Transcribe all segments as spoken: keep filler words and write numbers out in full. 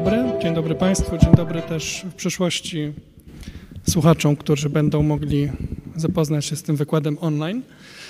dobry. Dzień dobry Państwu, dzień dobry też w przyszłości słuchaczom, którzy będą mogli zapoznać się z tym wykładem online.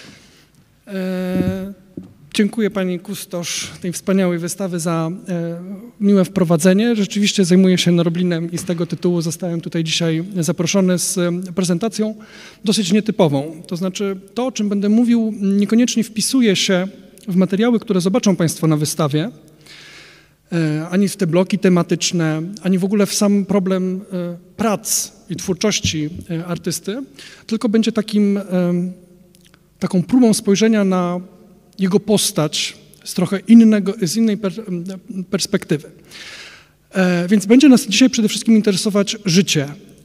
E, dziękuję Pani kustosz tej wspaniałej wystawy za e, miłe wprowadzenie. Rzeczywiście zajmuję się Norblinem i z tego tytułu zostałem tutaj dzisiaj zaproszony z prezentacją dosyć nietypową. To znaczy to, o czym będę mówił, niekoniecznie wpisuje się w materiały, które zobaczą Państwo na wystawie, ani w te bloki tematyczne, ani w ogóle w sam problem prac i twórczości artysty, tylko będzie takim, taką próbą spojrzenia na jego postać z trochę innego, z innej perspektywy. Więc będzie nas dzisiaj przede wszystkim interesować życie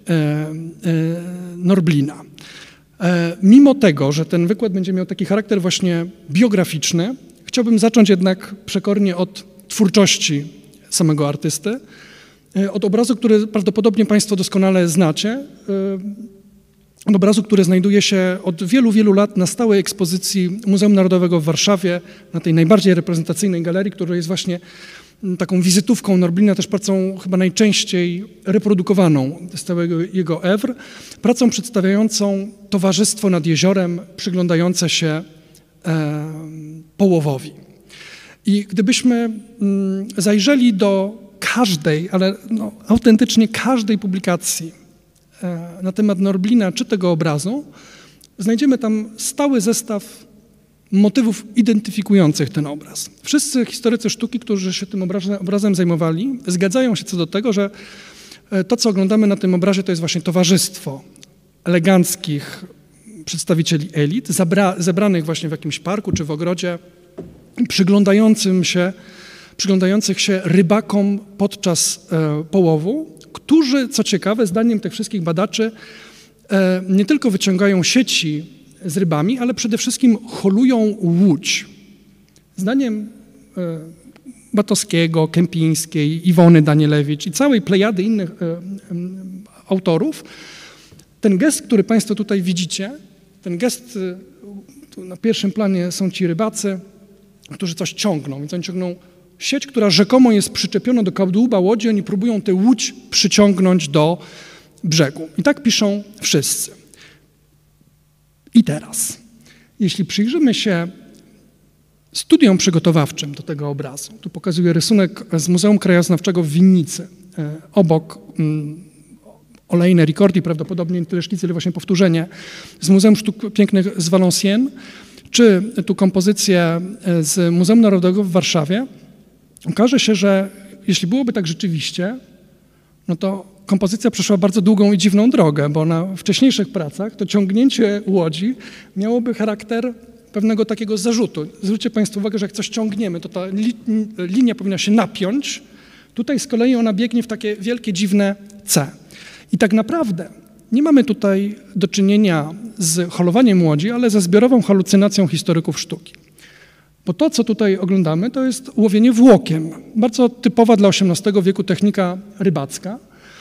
Norblina. Mimo tego, że ten wykład będzie miał taki charakter właśnie biograficzny, chciałbym zacząć jednak przekornie od twórczości samego artysty, od obrazu, który prawdopodobnie Państwo doskonale znacie, od obrazu, który znajduje się od wielu, wielu lat na stałej ekspozycji Muzeum Narodowego w Warszawie, na tej najbardziej reprezentacyjnej galerii, która jest właśnie taką wizytówką Norblina, też pracą chyba najczęściej reprodukowaną z całego jego oeuvre, pracą przedstawiającą towarzystwo nad jeziorem przyglądające się e, połowowi. I gdybyśmy zajrzeli do każdej, ale no, autentycznie każdej publikacji na temat Norblina czy tego obrazu, znajdziemy tam stały zestaw motywów identyfikujących ten obraz. Wszyscy historycy sztuki, którzy się tym obrazem zajmowali, zgadzają się co do tego, że to, co oglądamy na tym obrazie, to jest właśnie towarzystwo eleganckich przedstawicieli elit, zebranych właśnie w jakimś parku czy w ogrodzie, przyglądającym się, przyglądających się rybakom podczas e, połowu, którzy, co ciekawe, zdaniem tych wszystkich badaczy, e, nie tylko wyciągają sieci z rybami, ale przede wszystkim holują łódź. Zdaniem e, Batowskiego, Kępińskiej, Iwony Danielewicz i całej plejady innych e, e, autorów, ten gest, który Państwo tutaj widzicie, ten gest, e, na pierwszym planie są ci rybacy, którzy coś ciągną, więc oni ciągną sieć, która rzekomo jest przyczepiona do kadłuba łodzi, oni próbują tę łódź przyciągnąć do brzegu. I tak piszą wszyscy. I teraz, jeśli przyjrzymy się studiom przygotowawczym do tego obrazu, tu pokazuję rysunek z Muzeum Krajoznawczego w Winnicy, obok um, olejne Ricordi, prawdopodobnie nie tyle szkic, ile właśnie powtórzenie, z Muzeum Sztuk Pięknych z Valenciennes, czy tu kompozycję z Muzeum Narodowego w Warszawie, okaże się, że jeśli byłoby tak rzeczywiście, no to kompozycja przeszła bardzo długą i dziwną drogę, bo na wcześniejszych pracach to ciągnięcie łodzi miałoby charakter pewnego takiego zarzutu. Zwróćcie Państwo uwagę, że jak coś ciągniemy, to ta li, linia powinna się napiąć. Tutaj z kolei ona biegnie w takie wielkie, dziwne C. I tak naprawdę nie mamy tutaj do czynienia z holowaniem łodzi, ale ze zbiorową halucynacją historyków sztuki. Bo to, co tutaj oglądamy, to jest łowienie włókiem. Bardzo typowa dla osiemnastego wieku technika rybacka,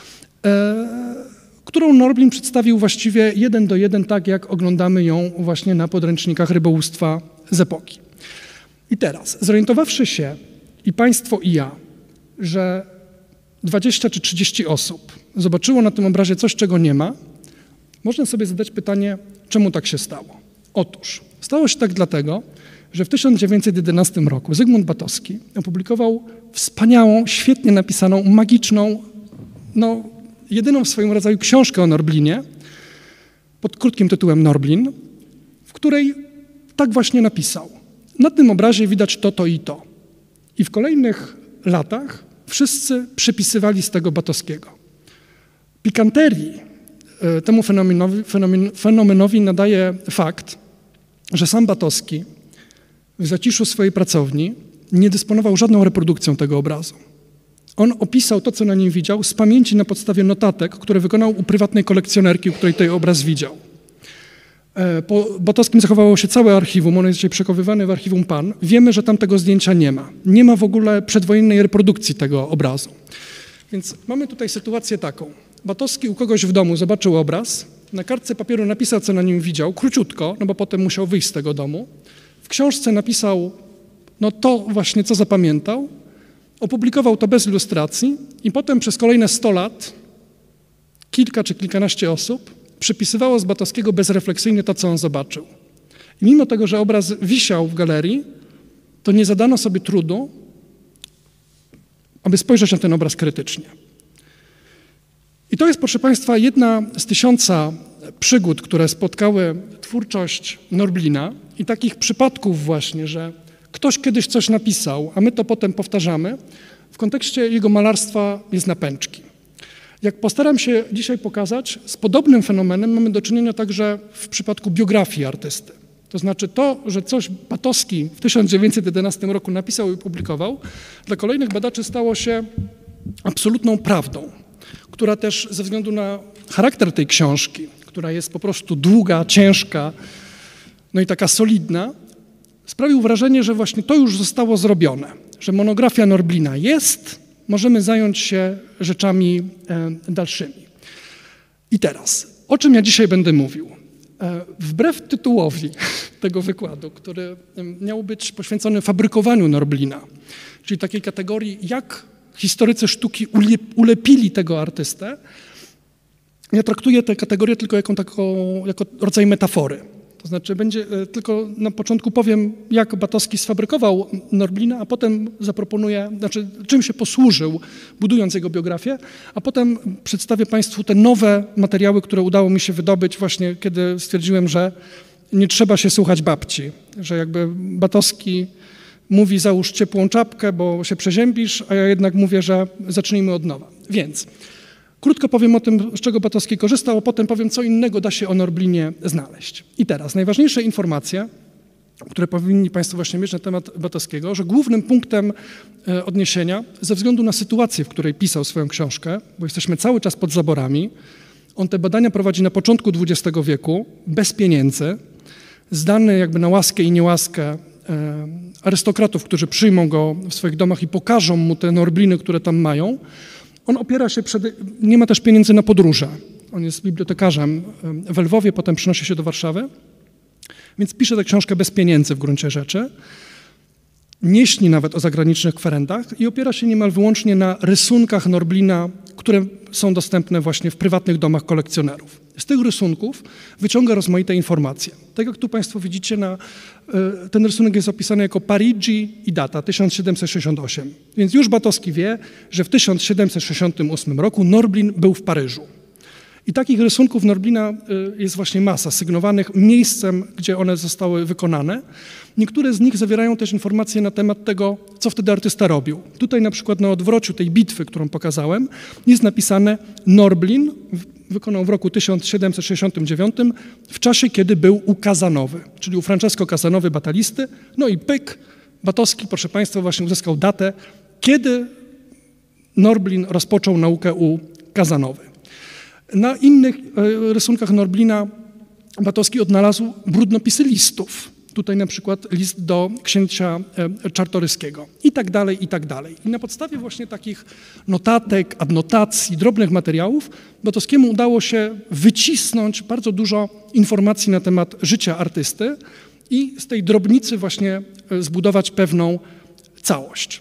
e, którą Norblin przedstawił właściwie jeden do jeden, tak jak oglądamy ją właśnie na podręcznikach rybołówstwa z epoki. I teraz, zorientowawszy się i Państwo, i ja, że dwadzieścia czy trzydzieści osób zobaczyło na tym obrazie coś, czego nie ma, można sobie zadać pytanie, czemu tak się stało. Otóż stało się tak dlatego, że w tysiąc dziewięćset jedenastym roku Zygmunt Batowski opublikował wspaniałą, świetnie napisaną, magiczną, no jedyną w swoim rodzaju książkę o Norblinie pod krótkim tytułem Norblin, w której tak właśnie napisał. Na tym obrazie widać to, to i to. I w kolejnych latach wszyscy przypisywali z tego Batowskiego. Pikanterii temu fenomenowi, fenomen, fenomenowi nadaje fakt, że sam Batowski w zaciszu swojej pracowni nie dysponował żadną reprodukcją tego obrazu. On opisał to, co na nim widział, z pamięci na podstawie notatek, które wykonał u prywatnej kolekcjonerki, u której ten obraz widział. Po Batowskim zachowało się całe archiwum, ono jest dzisiaj przechowywane w archiwum Pan. Wiemy, że tam tego zdjęcia nie ma. Nie ma w ogóle przedwojennej reprodukcji tego obrazu. Więc mamy tutaj sytuację taką. Batowski u kogoś w domu zobaczył obraz, na kartce papieru napisał, co na nim widział, króciutko, no bo potem musiał wyjść z tego domu. W książce napisał no to właśnie, co zapamiętał Opublikował to bez ilustracji i potem przez kolejne sto lat kilka czy kilkanaście osób przypisywało z Batowskiego bezrefleksyjnie to, co on zobaczył. I mimo tego, że obraz wisiał w galerii, to nie zadano sobie trudu, aby spojrzeć na ten obraz krytycznie. I to jest, proszę Państwa, jedna z tysiąca przygód, które spotkały twórczość Norblina i takich przypadków właśnie, że ktoś kiedyś coś napisał, a my to potem powtarzamy, w kontekście jego malarstwa jest na pęczki. Jak postaram się dzisiaj pokazać, z podobnym fenomenem mamy do czynienia także w przypadku biografii artysty. To znaczy to, że coś Batowski w tysiąc dziewięćset jedenastym roku napisał i opublikował, dla kolejnych badaczy stało się absolutną prawdą, która też ze względu na charakter tej książki, która jest po prostu długa, ciężka, no i taka solidna, sprawił wrażenie, że właśnie to już zostało zrobione, że monografia Norblina jest, możemy zająć się rzeczami e, dalszymi. I teraz, o czym ja dzisiaj będę mówił? E, wbrew tytułowi tego wykładu, który miał być poświęcony fabrykowaniu Norblina, czyli takiej kategorii, jak historycy sztuki ulepili tego artystę, ja traktuję tę kategorię tylko jako, taką, jako rodzaj metafory. To znaczy będzie, tylko na początku powiem, jak Batowski sfabrykował Norblina, a potem zaproponuję, znaczy czym się posłużył, budując jego biografię, a potem przedstawię Państwu te nowe materiały, które udało mi się wydobyć właśnie, kiedy stwierdziłem, że nie trzeba się słuchać babci, że jakby Batowski mówi załóż ciepłą czapkę, bo się przeziębisz, a ja jednak mówię, że zacznijmy od nowa. Więc krótko powiem o tym, z czego Batowski korzystał, a potem powiem, co innego da się o Norblinie znaleźć. I teraz najważniejsze informacje, które powinni Państwo właśnie mieć na temat Batowskiego, że głównym punktem odniesienia, ze względu na sytuację, w której pisał swoją książkę, bo jesteśmy cały czas pod zaborami, on te badania prowadzi na początku dwudziestego wieku, bez pieniędzy, zdany jakby na łaskę i niełaskę arystokratów, którzy przyjmą go w swoich domach i pokażą mu te Norbliny, które tam mają. On opiera się, przed, nie ma też pieniędzy na podróże. On jest bibliotekarzem w Lwowie, potem przynosi się do Warszawy, więc pisze tę książkę bez pieniędzy w gruncie rzeczy. Nie śni nawet o zagranicznych kwerendach i opiera się niemal wyłącznie na rysunkach Norblina, które są dostępne właśnie w prywatnych domach kolekcjonerów. Z tych rysunków wyciąga rozmaite informacje. Tak jak tu Państwo widzicie, na, ten rysunek jest opisany jako Parigi i data tysiąc siedemset sześćdziesiąt osiem. Więc już Batowski wie, że w tysiąc siedemset sześćdziesiątym ósmym roku Norblin był w Paryżu. I takich rysunków Norblina jest właśnie masa, sygnowanych miejscem, gdzie one zostały wykonane. Niektóre z nich zawierają też informacje na temat tego, co wtedy artysta robił. Tutaj na przykład na odwrociu tej bitwy, którą pokazałem, jest napisane Norblin wykonał w roku tysiąc siedemset sześćdziesiątym dziewiątym w czasie, kiedy był u Casanowy, czyli u Francesco Casanowy, batalisty. No i pyk, Batowski, proszę Państwa, właśnie uzyskał datę, kiedy Norblin rozpoczął naukę u Casanowy. Na innych rysunkach Norblina Batowski odnalazł brudnopisy listów. Tutaj na przykład list do księcia Czartoryskiego i tak dalej, i tak dalej. I na podstawie właśnie takich notatek, adnotacji, drobnych materiałów Batowskiemu udało się wycisnąć bardzo dużo informacji na temat życia artysty i z tej drobnicy właśnie zbudować pewną całość.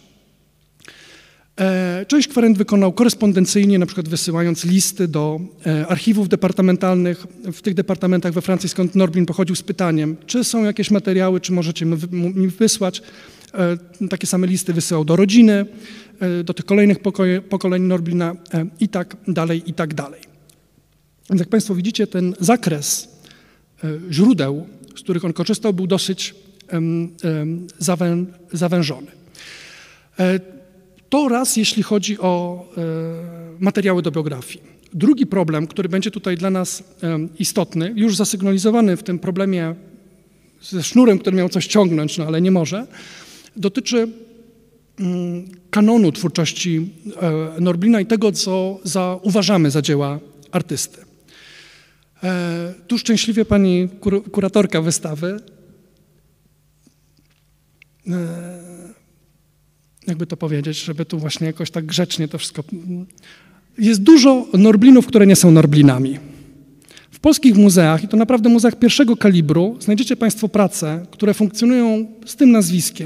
Część kwerend wykonał korespondencyjnie, na przykład wysyłając listy do archiwów departamentalnych w tych departamentach we Francji, skąd Norblin pochodził, z pytaniem, czy są jakieś materiały, czy możecie mi wysłać. Takie same listy wysyłał do rodziny, do tych kolejnych pokoleń Norblina i tak dalej, i tak dalej. Więc jak Państwo widzicie, ten zakres źródeł, z których on korzystał, był dosyć zawę, zawężony. To raz, jeśli chodzi o e, materiały do biografii. Drugi problem, który będzie tutaj dla nas e, istotny, już zasygnalizowany w tym problemie ze sznurem, który miał coś ciągnąć, no ale nie może, dotyczy mm, kanonu twórczości e, Norblina i tego, co za, uważamy za dzieła artysty. E, tu szczęśliwie pani kur, kuratorka wystawy e, jakby to powiedzieć, żeby tu właśnie jakoś tak grzecznie to wszystko... Jest dużo Norblinów, które nie są Norblinami. W polskich muzeach, i to naprawdę muzeach pierwszego kalibru, znajdziecie Państwo prace, które funkcjonują z tym nazwiskiem.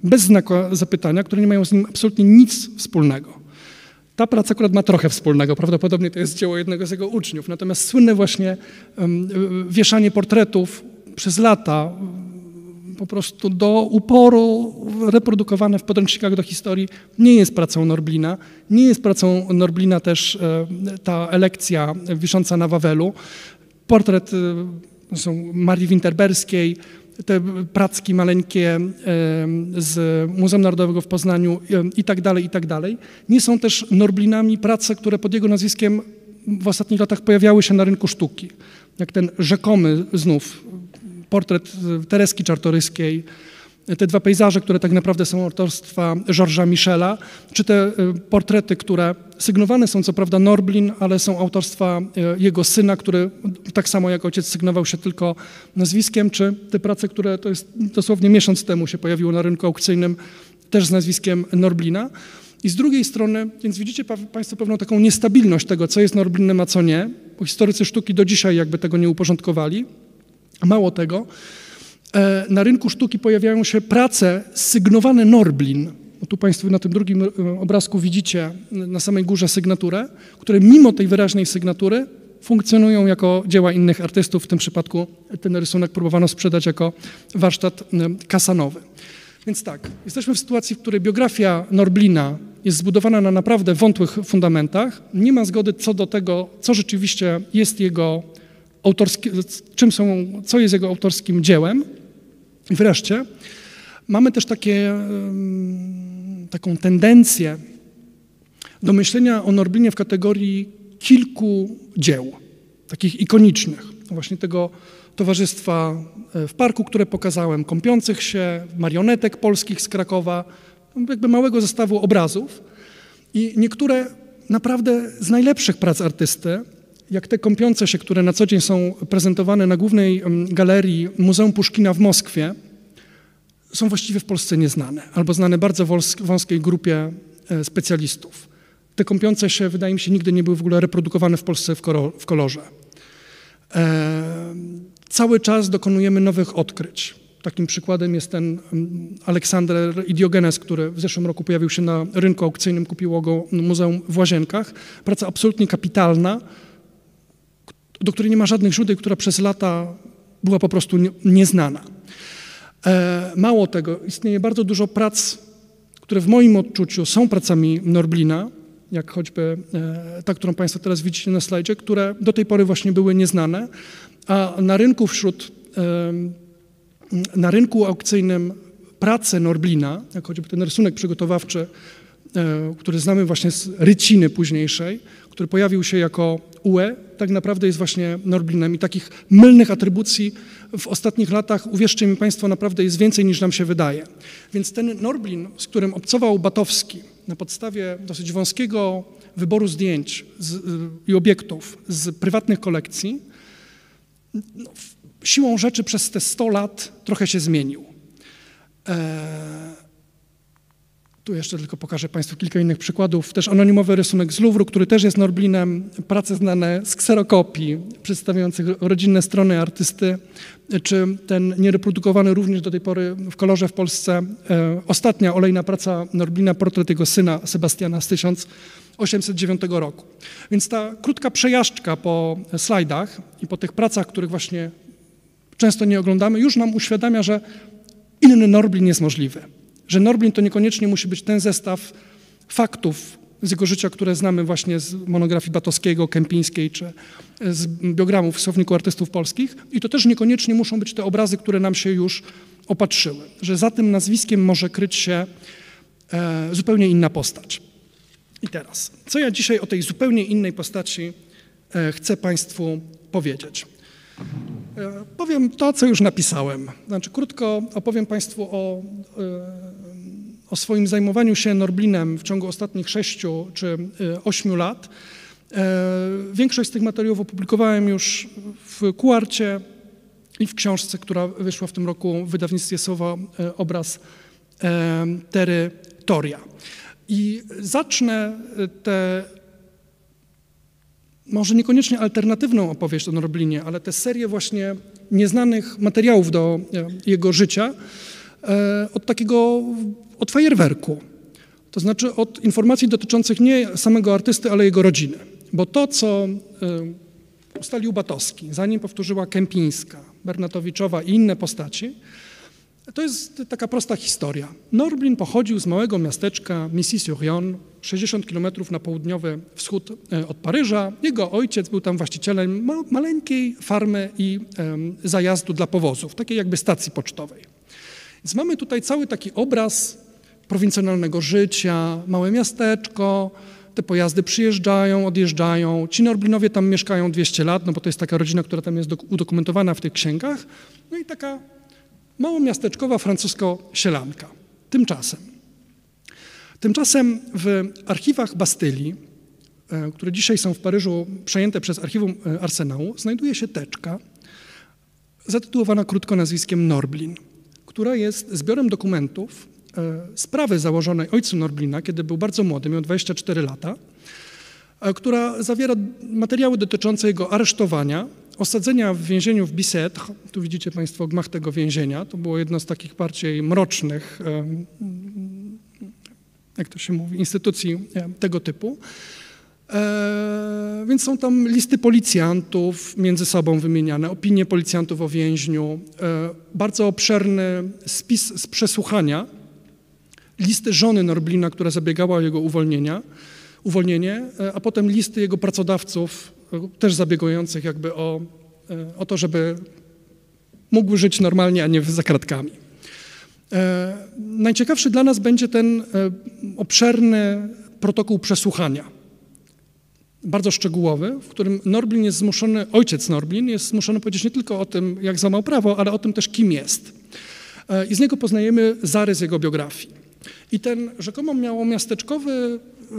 bez znaku zapytania, które nie mają z nim absolutnie nic wspólnego. Ta praca akurat ma trochę wspólnego, prawdopodobnie to jest dzieło jednego z jego uczniów, natomiast słynne właśnie um, wieszanie portretów przez lata, po prostu do uporu reprodukowane w podręcznikach do historii, nie jest pracą Norblina. Nie jest pracą Norblina też e, ta elekcja wisząca na Wawelu. Portret e, są Marii Winterberskiej, te pracki maleńkie e, z Muzeum Narodowego w Poznaniu e, i tak dalej, i tak dalej. Nie są też Norblinami prace, które pod jego nazwiskiem w ostatnich latach pojawiały się na rynku sztuki. Jak ten rzekomy znów portret Tereski Czartoryskiej, te dwa pejzaże, które tak naprawdę są autorstwa Georgesa Michela, czy te portrety, które sygnowane są co prawda Norblin, ale są autorstwa jego syna, który tak samo jak ojciec sygnował się tylko nazwiskiem, czy te prace, które to jest dosłownie miesiąc temu się pojawiło na rynku aukcyjnym, też z nazwiskiem Norblina. I z drugiej strony, więc widzicie Państwo pewną taką niestabilność tego, co jest Norblinem, a co nie, bo historycy sztuki do dzisiaj jakby tego nie uporządkowali. Mało tego, na rynku sztuki pojawiają się prace sygnowane Norblin. O, tu Państwo na tym drugim obrazku widzicie na samej górze sygnaturę, które mimo tej wyraźnej sygnatury funkcjonują jako dzieła innych artystów. W tym przypadku ten rysunek próbowano sprzedać jako warsztat kasanowy. Więc tak, jesteśmy w sytuacji, w której biografia Norblina jest zbudowana na naprawdę wątłych fundamentach. Nie ma zgody co do tego, co rzeczywiście jest jego autorskie, czym są, co jest jego autorskim dziełem. I wreszcie mamy też takie, taką tendencję do myślenia o Norblinie w kategorii kilku dzieł, takich ikonicznych. Właśnie tego towarzystwa w parku, które pokazałem, kąpiących się, marionetek polskich z Krakowa, jakby małego zestawu obrazów. I niektóre naprawdę z najlepszych prac artysty, jak te kąpiące się, które na co dzień są prezentowane na głównej galerii Muzeum Puszkina w Moskwie, są właściwie w Polsce nieznane, albo znane bardzo wąskiej grupie specjalistów. Te kąpiące się, wydaje mi się, nigdy nie były w ogóle reprodukowane w Polsce w kolorze. E, cały czas dokonujemy nowych odkryć. Takim przykładem jest ten Aleksander i Diogenes, który w zeszłym roku pojawił się na rynku aukcyjnym, kupiło go Muzeum w Łazienkach. Praca absolutnie kapitalna, do której nie ma żadnych źródeł, która przez lata była po prostu nieznana. E, mało tego, istnieje bardzo dużo prac, które w moim odczuciu są pracami Norblina, jak choćby e, ta, którą Państwo teraz widzicie na slajdzie, które do tej pory właśnie były nieznane, a na rynku wśród, e, na rynku aukcyjnym prace Norblina, jak choćby ten rysunek przygotowawczy, e, który znamy właśnie z ryciny późniejszej, który pojawił się jako U E, tak naprawdę jest właśnie Norblinem i takich mylnych atrybucji w ostatnich latach, uwierzcie mi Państwo, naprawdę jest więcej niż nam się wydaje. Więc ten Norblin, z którym obcował Batowski na podstawie dosyć wąskiego wyboru zdjęć z, i obiektów z prywatnych kolekcji, no, siłą rzeczy przez te sto lat trochę się zmienił. Eee, Tu jeszcze tylko pokażę Państwu kilka innych przykładów. Też anonimowy rysunek z Luwru, który też jest Norblinem, prace znane z kserokopii przedstawiających rodzinne strony artysty, czy ten niereprodukowany również do tej pory w kolorze w Polsce e, ostatnia olejna praca Norblina, portret jego syna Sebastiana z tysiąc osiemset dziewiątego roku. Więc ta krótka przejażdżka po slajdach i po tych pracach, których właśnie często nie oglądamy, już nam uświadamia, że inny Norblin jest możliwy. Że Norblin to niekoniecznie musi być ten zestaw faktów z jego życia, które znamy właśnie z monografii Batowskiego, Kępińskiej czy z biogramów w Słowniku Artystów Polskich. I to też niekoniecznie muszą być te obrazy, które nam się już opatrzyły. Że za tym nazwiskiem może kryć się e, zupełnie inna postać. I teraz, co ja dzisiaj o tej zupełnie innej postaci e, chcę Państwu powiedzieć? Powiem to, co już napisałem. Znaczy, krótko opowiem Państwu o, o swoim zajmowaniu się Norblinem w ciągu ostatnich sześciu czy ośmiu lat. Większość z tych materiałów opublikowałem już w Kuarcie i w książce, która wyszła w tym roku w wydawnictwie Słowo Obraz Terytoria. I zacznę tę może niekoniecznie alternatywną opowieść o Norblinie, ale tę serię właśnie nieznanych materiałów do jego życia od takiego, od fajerwerku. To znaczy od informacji dotyczących nie samego artysty, ale jego rodziny. Bo to, co ustalił Batowski, zanim powtórzyła Kępińska, Bernatowiczowa i inne postaci, to jest taka prosta historia. Norblin pochodził z małego miasteczka Missy-sur-Yonne, sześćdziesiąt kilometrów na południowy wschód od Paryża. Jego ojciec był tam właścicielem maleńkiej farmy i zajazdu dla powozów, takiej jakby stacji pocztowej. Więc mamy tutaj cały taki obraz prowincjonalnego życia, małe miasteczko, te pojazdy przyjeżdżają, odjeżdżają. Ci Norblinowie tam mieszkają dwieście lat, no bo to jest taka rodzina, która tam jest udokumentowana w tych księgach. No i taka małomiasteczkowa francusko-sielanka. Tymczasem. Tymczasem w archiwach Bastylii, które dzisiaj są w Paryżu przejęte przez archiwum Arsenału, znajduje się teczka zatytułowana krótko nazwiskiem Norblin, która jest zbiorem dokumentów sprawy założonej ojcu Norblina, kiedy był bardzo młody, miał dwadzieścia cztery lata, która zawiera materiały dotyczące jego aresztowania, osadzenia w więzieniu w Bicêtre. Tu widzicie Państwo gmach tego więzienia. To było jedno z takich bardziej mrocznych, jak to się mówi, instytucji tego typu. E, więc są tam listy policjantów między sobą wymieniane, opinie policjantów o więźniu, e, bardzo obszerny spis z przesłuchania, listy żony Norblina, która zabiegała o jego uwolnienia, uwolnienie, e, a potem listy jego pracodawców, e, też zabiegających jakby o, e, o to, żeby mógł żyć normalnie, a nie za kratkami. E, najciekawszy dla nas będzie ten e, obszerny protokół przesłuchania, bardzo szczegółowy, w którym Norblin jest zmuszony, ojciec Norblin jest zmuszony powiedzieć nie tylko o tym, jak złamał prawo, ale o tym też, kim jest. E, I z niego poznajemy zarys jego biografii. I ten rzekomo małomiasteczkowy e,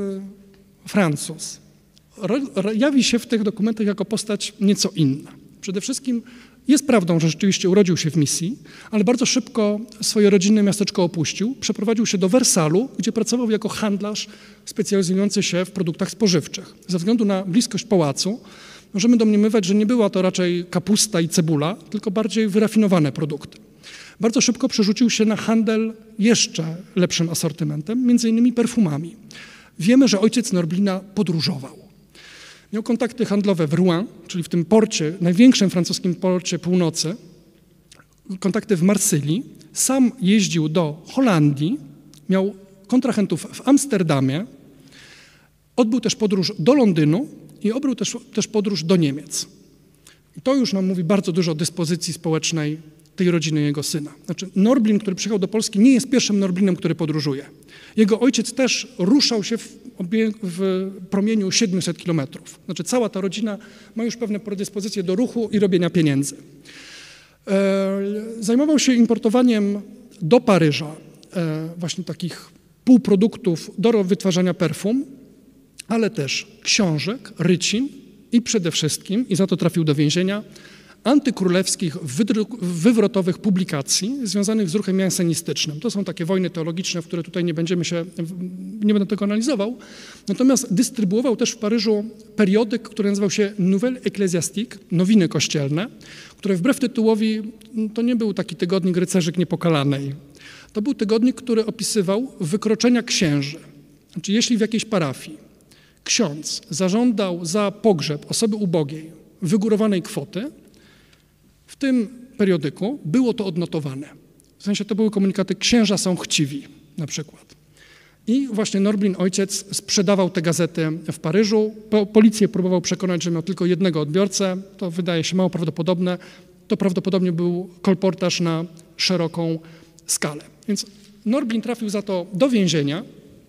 Francuz ro, ro, jawi się w tych dokumentach jako postać nieco inna. Przede wszystkim jest prawdą, że rzeczywiście urodził się w Misji, ale bardzo szybko swoje rodzinne miasteczko opuścił, przeprowadził się do Wersalu, gdzie pracował jako handlarz specjalizujący się w produktach spożywczych. Ze względu na bliskość pałacu możemy domniemywać, że nie była to raczej kapusta i cebula, tylko bardziej wyrafinowane produkty. Bardzo szybko przerzucił się na handel jeszcze lepszym asortymentem, między innymi perfumami. Wiemy, że ojciec Norblina podróżował. Miał kontakty handlowe w Rouen, czyli w tym porcie, największym francuskim porcie północy, kontakty w Marsylii. Sam jeździł do Holandii, miał kontrahentów w Amsterdamie, odbył też podróż do Londynu i odbył też, też podróż do Niemiec. I to już nam mówi bardzo dużo o dyspozycji społecznej tej rodziny jego syna. Znaczy Norblin, który przyjechał do Polski, nie jest pierwszym Norblinem, który podróżuje. Jego ojciec też ruszał się w, w promieniu siedmiuset kilometrów. Znaczy cała ta rodzina ma już pewne predyspozycje do ruchu i robienia pieniędzy. E, zajmował się importowaniem do Paryża e, właśnie takich półproduktów do wytwarzania perfum, ale też książek, rycin i przede wszystkim, i za to trafił do więzienia, antykrólewskich, wywrotowych publikacji związanych z ruchem jansenistycznym. To są takie wojny teologiczne, w które tutaj nie będziemy się, nie będę tego analizował. Natomiast dystrybuował też w Paryżu periodyk, który nazywał się Nouvelle Ecclésiastique, Nowiny Kościelne, które wbrew tytułowi to nie był taki tygodnik rycerzyk niepokalanej. To był tygodnik, który opisywał wykroczenia księży. Znaczy, jeśli w jakiejś parafii ksiądz zażądał za pogrzeb osoby ubogiej wygórowanej kwoty, w tym periodyku było to odnotowane. W sensie to były komunikaty, księża są chciwi na przykład. I właśnie Norblin, ojciec, sprzedawał te gazety w Paryżu. Po, policję próbował przekonać, że miał tylko jednego odbiorcę. To wydaje się mało prawdopodobne. To prawdopodobnie był kolportaż na szeroką skalę. Więc Norblin trafił za to do więzienia.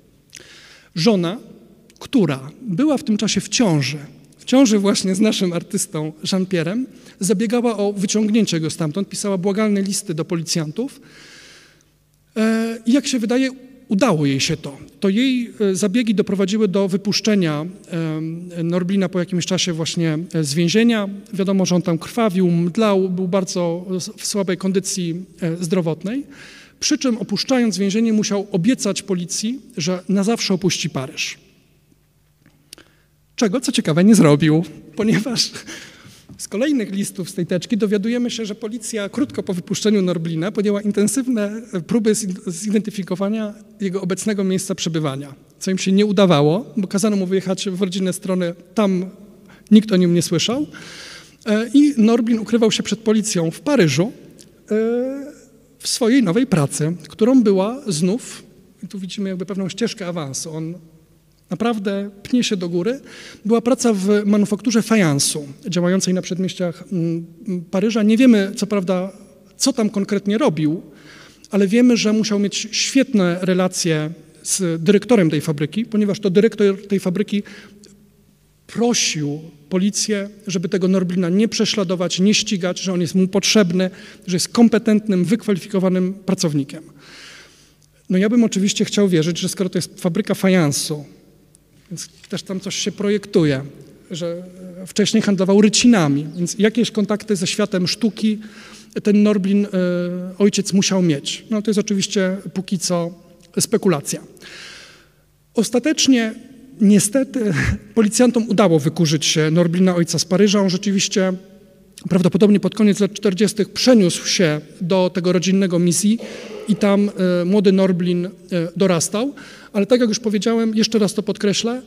Żona, która była w tym czasie w ciąży, w ciąży właśnie z naszym artystą Jean-Pierre'em, zabiegała o wyciągnięcie go stamtąd, pisała błagalne listy do policjantów i jak się wydaje, udało jej się to. To jej zabiegi doprowadziły do wypuszczenia Norblina po jakimś czasie właśnie z więzienia. Wiadomo, że on tam krwawił, mdlał, był bardzo w słabej kondycji zdrowotnej, przy czym opuszczając więzienie musiał obiecać policji, że na zawsze opuści Paryż. Czego, co ciekawe, nie zrobił, ponieważ Z kolejnych listów z tej teczki dowiadujemy się, że policja krótko po wypuszczeniu Norblina podjęła intensywne próby zidentyfikowania jego obecnego miejsca przebywania, co im się nie udawało, bo kazano mu wyjechać w rodzinne strony, tam nikt o nim nie słyszał i Norblin ukrywał się przed policją w Paryżu w swojej nowej pracy, którą była znów, i tu widzimy jakby pewną ścieżkę awansu, on naprawdę pnie się do góry. Była praca w manufakturze fajansu, działającej na przedmieściach Paryża. Nie wiemy, co prawda, co tam konkretnie robił, ale wiemy, że musiał mieć świetne relacje z dyrektorem tej fabryki, ponieważ to dyrektor tej fabryki prosił policję, żeby tego Norblina nie prześladować, nie ścigać, że on jest mu potrzebny, że jest kompetentnym, wykwalifikowanym pracownikiem. No ja bym oczywiście chciał wierzyć, że skoro to jest fabryka fajansu, więc też tam coś się projektuje, że wcześniej handlował rycinami, więc jakieś kontakty ze światem sztuki ten Norblin, ojciec, musiał mieć. No to jest oczywiście póki co spekulacja. Ostatecznie niestety policjantom udało wykurzyć się Norblina, ojca z Paryża. On rzeczywiście prawdopodobnie pod koniec lat czterdziestych przeniósł się do tego rodzinnego Missy i tam e, młody Norblin e, dorastał. Ale tak jak już powiedziałem, jeszcze raz to podkreślę,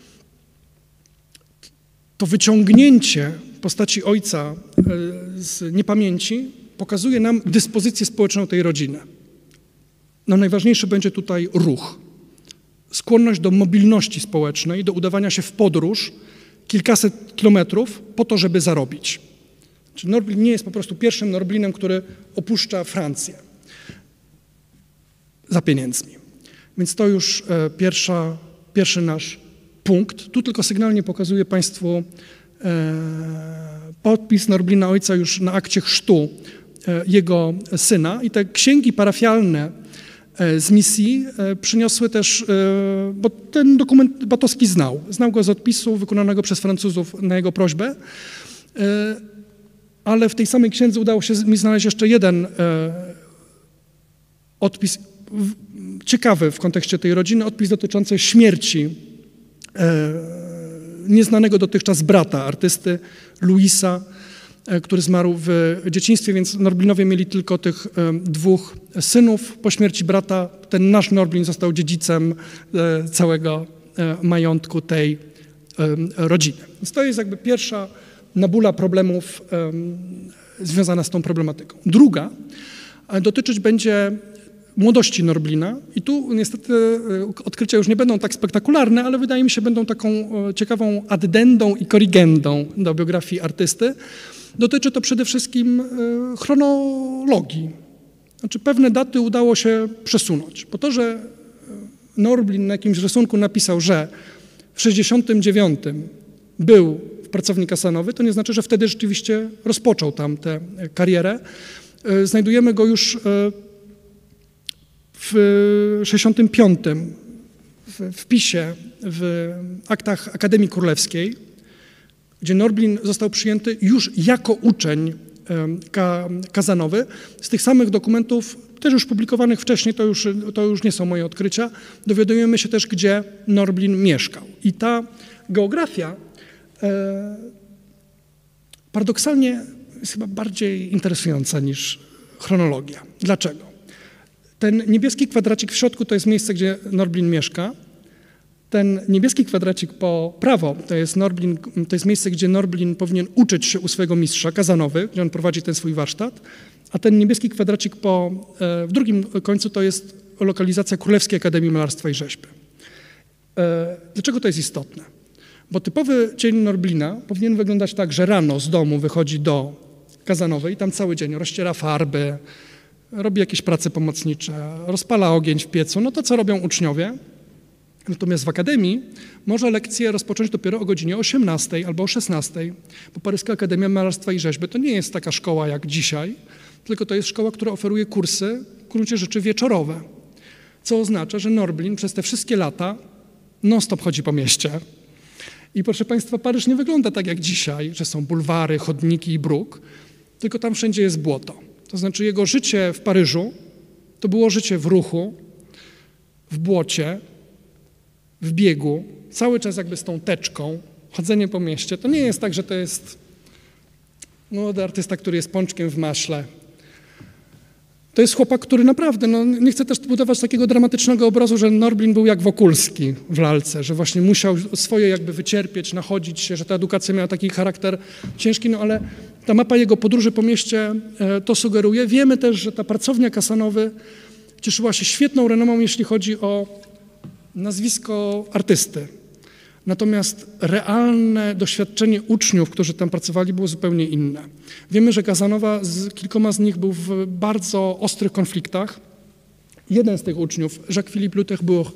to wyciągnięcie postaci ojca e, z niepamięci pokazuje nam dyspozycję społeczną tej rodziny. No najważniejszy będzie tutaj ruch. Skłonność do mobilności społecznej, do udawania się w podróż kilkaset kilometrów po to, żeby zarobić. Czyli Norblin nie jest po prostu pierwszym Norblinem, który opuszcza Francję za pieniędzmi. Więc to już e, pierwsza, pierwszy nasz punkt. Tu tylko sygnalnie pokazuję Państwu e, podpis Norblina ojca już na akcie chrztu e, jego syna i te księgi parafialne e, z misji e, przyniosły też, e, bo ten dokument Batowski znał. Znał go z odpisu wykonanego przez Francuzów na jego prośbę. E, ale w tej samej księdze udało się mi znaleźć jeszcze jeden e, odpis w, ciekawy w kontekście tej rodziny, odpis dotyczący śmierci e, nieznanego dotychczas brata artysty Louisa, e, który zmarł w dzieciństwie, więc Norblinowie mieli tylko tych e, dwóch synów. Po śmierci brata ten nasz Norblin został dziedzicem e, całego e, majątku tej e, rodziny. Więc to jest jakby pierwsza nabula problemów um, związana z tą problematyką. Druga dotyczyć będzie młodości Norblina i tu niestety odkrycia już nie będą tak spektakularne, ale wydaje mi się będą taką ciekawą addendą i korrigendą do biografii artysty. Dotyczy to przede wszystkim chronologii. Znaczy pewne daty udało się przesunąć, bo to, że Norblin na jakimś rysunku napisał, że w sześćdziesiątym dziewiątym był pracownik kasanowy, to nie znaczy, że wtedy rzeczywiście rozpoczął tam tę karierę. Znajdujemy go już w sześćdziesiątym piątym w wpisie w aktach Akademii Królewskiej, gdzie Norblin został przyjęty już jako uczeń kazanowy. Z tych samych dokumentów, też już publikowanych wcześniej, to już, to już nie są moje odkrycia, dowiadujemy się też, gdzie Norblin mieszkał. I ta geografia E, paradoksalnie jest chyba bardziej interesująca niż chronologia. Dlaczego? Ten niebieski kwadracik w środku to jest miejsce, gdzie Norblin mieszka. Ten niebieski kwadracik po prawo to jest, Norblin, to jest miejsce, gdzie Norblin powinien uczyć się u swojego mistrza kazanowy, gdzie on prowadzi ten swój warsztat. A ten niebieski kwadracik po, e, w drugim końcu to jest lokalizacja Królewskiej Akademii Malarstwa i Rzeźby. E, dlaczego to jest istotne? Bo typowy dzień Norblina powinien wyglądać tak, że rano z domu wychodzi do kazanowej, tam cały dzień rozciera farby, robi jakieś prace pomocnicze, rozpala ogień w piecu, no to co robią uczniowie. Natomiast w akademii może lekcję rozpocząć dopiero o godzinie osiemnastej albo o szesnastej, bo Paryska Akademia Malarstwa i Rzeźby to nie jest taka szkoła jak dzisiaj, tylko to jest szkoła, która oferuje kursy w gruncie rzeczy wieczorowe, co oznacza, że Norblin przez te wszystkie lata non-stop chodzi po mieście. I proszę Państwa, Paryż nie wygląda tak jak dzisiaj, że są bulwary, chodniki i bruk, tylko tam wszędzie jest błoto. To znaczy jego życie w Paryżu to było życie w ruchu, w błocie, w biegu, cały czas jakby z tą teczką, chodzenie po mieście. To nie jest tak, że to jest Młody artysta, który jest pączkiem w maśle. To jest chłopak, który naprawdę, no nie chcę też budować takiego dramatycznego obrazu, że Norblin był jak Wokulski w lalce, że właśnie musiał swoje jakby wycierpieć, nachodzić się, że ta edukacja miała taki charakter ciężki, no ale ta mapa jego podróży po mieście e, to sugeruje. Wiemy też, że ta pracownia Casanowy cieszyła się świetną renomą, jeśli chodzi o nazwisko artysty. Natomiast realne doświadczenie uczniów, którzy tam pracowali, było zupełnie inne. Wiemy, że Casanova z kilkoma z nich był w bardzo ostrych konfliktach. Jeden z tych uczniów, Jacques-Philippe Luterbourg,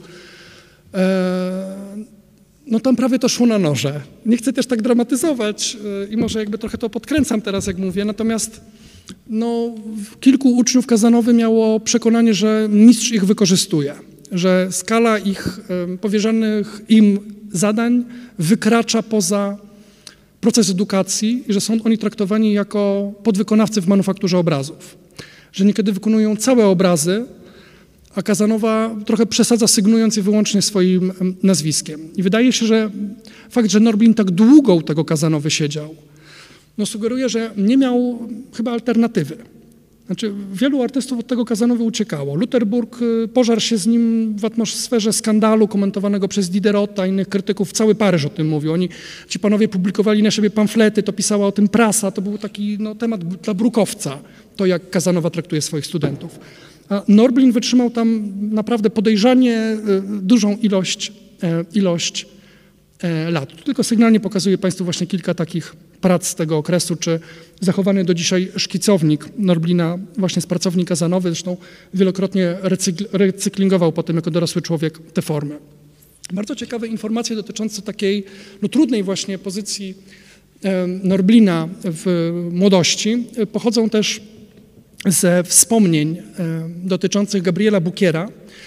e, no tam prawie to szło na noże. Nie chcę też tak dramatyzować e, i może jakby trochę to podkręcam teraz, jak mówię, natomiast no, kilku uczniów Casanowy miało przekonanie, że mistrz ich wykorzystuje, że skala ich e, powierzonych im zadań wykracza poza proces edukacji i że są oni traktowani jako podwykonawcy w manufakturze obrazów. Że niekiedy wykonują całe obrazy, a Casanova trochę przesadza, sygnując je wyłącznie swoim nazwiskiem. I wydaje się, że fakt, że Norblin tak długo u tego Casanowy siedział, no sugeruje, że nie miał chyba alternatywy. Znaczy, wielu artystów od tego Casanowy uciekało. Luterbourg pożarł się z nim w atmosferze skandalu komentowanego przez Diderota, innych krytyków. Cały Paryż o tym mówił. Oni, ci panowie publikowali na siebie pamflety, to pisała o tym prasa. To był taki no, temat dla brukowca, to jak Casanova traktuje swoich studentów. A Norblin wytrzymał tam naprawdę podejrzanie dużą ilość, ilość lat. Tu tylko sygnalnie pokazuję Państwu właśnie kilka takich prac z tego okresu, czy zachowany do dzisiaj szkicownik Norblina właśnie z pracowni Casanowy, zresztą wielokrotnie recykl, recyklingował potem jako dorosły człowiek te formy. Bardzo ciekawe informacje dotyczące takiej no, trudnej właśnie pozycji e, Norblina w młodości pochodzą też ze wspomnień e, dotyczących Gabriela Bukiera,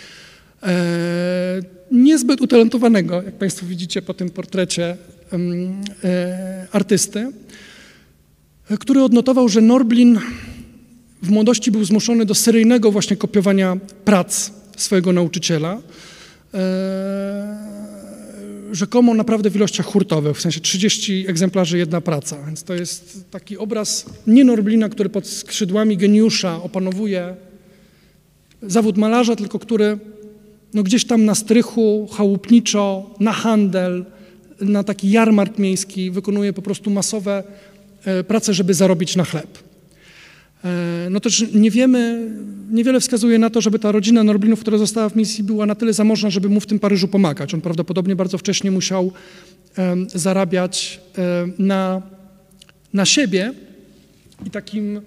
e, niezbyt utalentowanego, jak Państwo widzicie po tym portrecie, e, artysty, który odnotował, że Norblin w młodości był zmuszony do seryjnego właśnie kopiowania prac swojego nauczyciela, e, rzekomo naprawdę w ilościach hurtowych, w sensie trzydzieści egzemplarzy jedna praca. Więc to jest taki obraz nie Norblina, który pod skrzydłami geniusza opanowuje zawód malarza, tylko który no gdzieś tam na strychu, chałupniczo, na handel, na taki jarmark miejski wykonuje po prostu masowe e, prace, żeby zarobić na chleb. E, no też nie wiemy, niewiele wskazuje na to, żeby ta rodzina Norblinów, która została w misji, była na tyle zamożna, żeby mu w tym Paryżu pomagać. On prawdopodobnie bardzo wcześnie musiał e, zarabiać e, na, na siebie i takim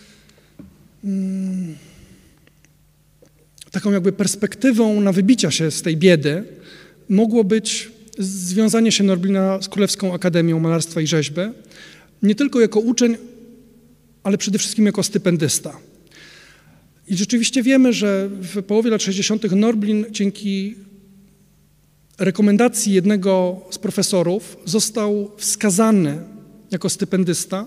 mm, taką jakby perspektywą na wybicia się z tej biedy mogło być związanie się Norblina z Królewską Akademią Malarstwa i Rzeźby, nie tylko jako uczeń, ale przede wszystkim jako stypendysta. I rzeczywiście wiemy, że w połowie lat sześćdziesiątych Norblin dzięki rekomendacji jednego z profesorów został wskazany jako stypendysta.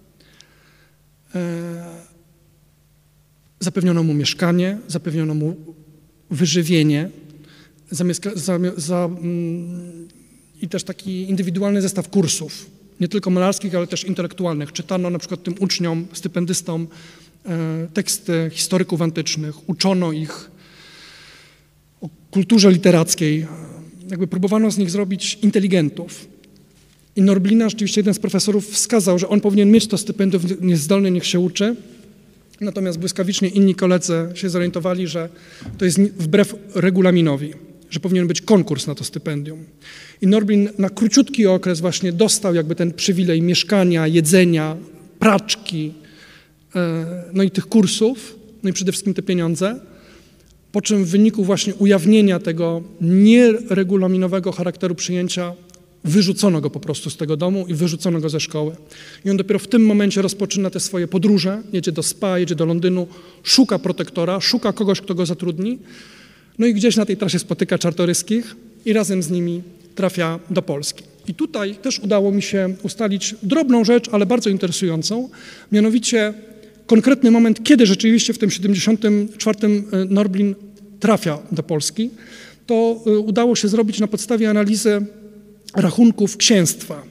Zapewniono mu mieszkanie, zapewniono mu wyżywienie zamieska, za, za, mm, i też taki indywidualny zestaw kursów, nie tylko malarskich, ale też intelektualnych. Czytano na przykład tym uczniom, stypendystom e, teksty historyków antycznych, uczono ich o kulturze literackiej, jakby próbowano z nich zrobić inteligentów. I Norblina rzeczywiście jeden z profesorów wskazał, że on powinien mieć to stypendium, niezdolny, niech się uczy. Natomiast błyskawicznie inni koledzy się zorientowali, że to jest wbrew regulaminowi, że powinien być konkurs na to stypendium. I Norblin na króciutki okres właśnie dostał jakby ten przywilej mieszkania, jedzenia, praczki, no i tych kursów, no i przede wszystkim te pieniądze, po czym w wyniku właśnie ujawnienia tego nieregulaminowego charakteru przyjęcia wyrzucono go po prostu z tego domu i wyrzucono go ze szkoły. I on dopiero w tym momencie rozpoczyna te swoje podróże, jedzie do Spa, jedzie do Londynu, szuka protektora, szuka kogoś, kto go zatrudni, no i gdzieś na tej trasie spotyka Czartoryskich i razem z nimi trafia do Polski. I tutaj też udało mi się ustalić drobną rzecz, ale bardzo interesującą, mianowicie konkretny moment, kiedy rzeczywiście w tym siedemdziesiątym czwartym Norblin trafia do Polski. To udało się zrobić na podstawie analizy rachunków księstwa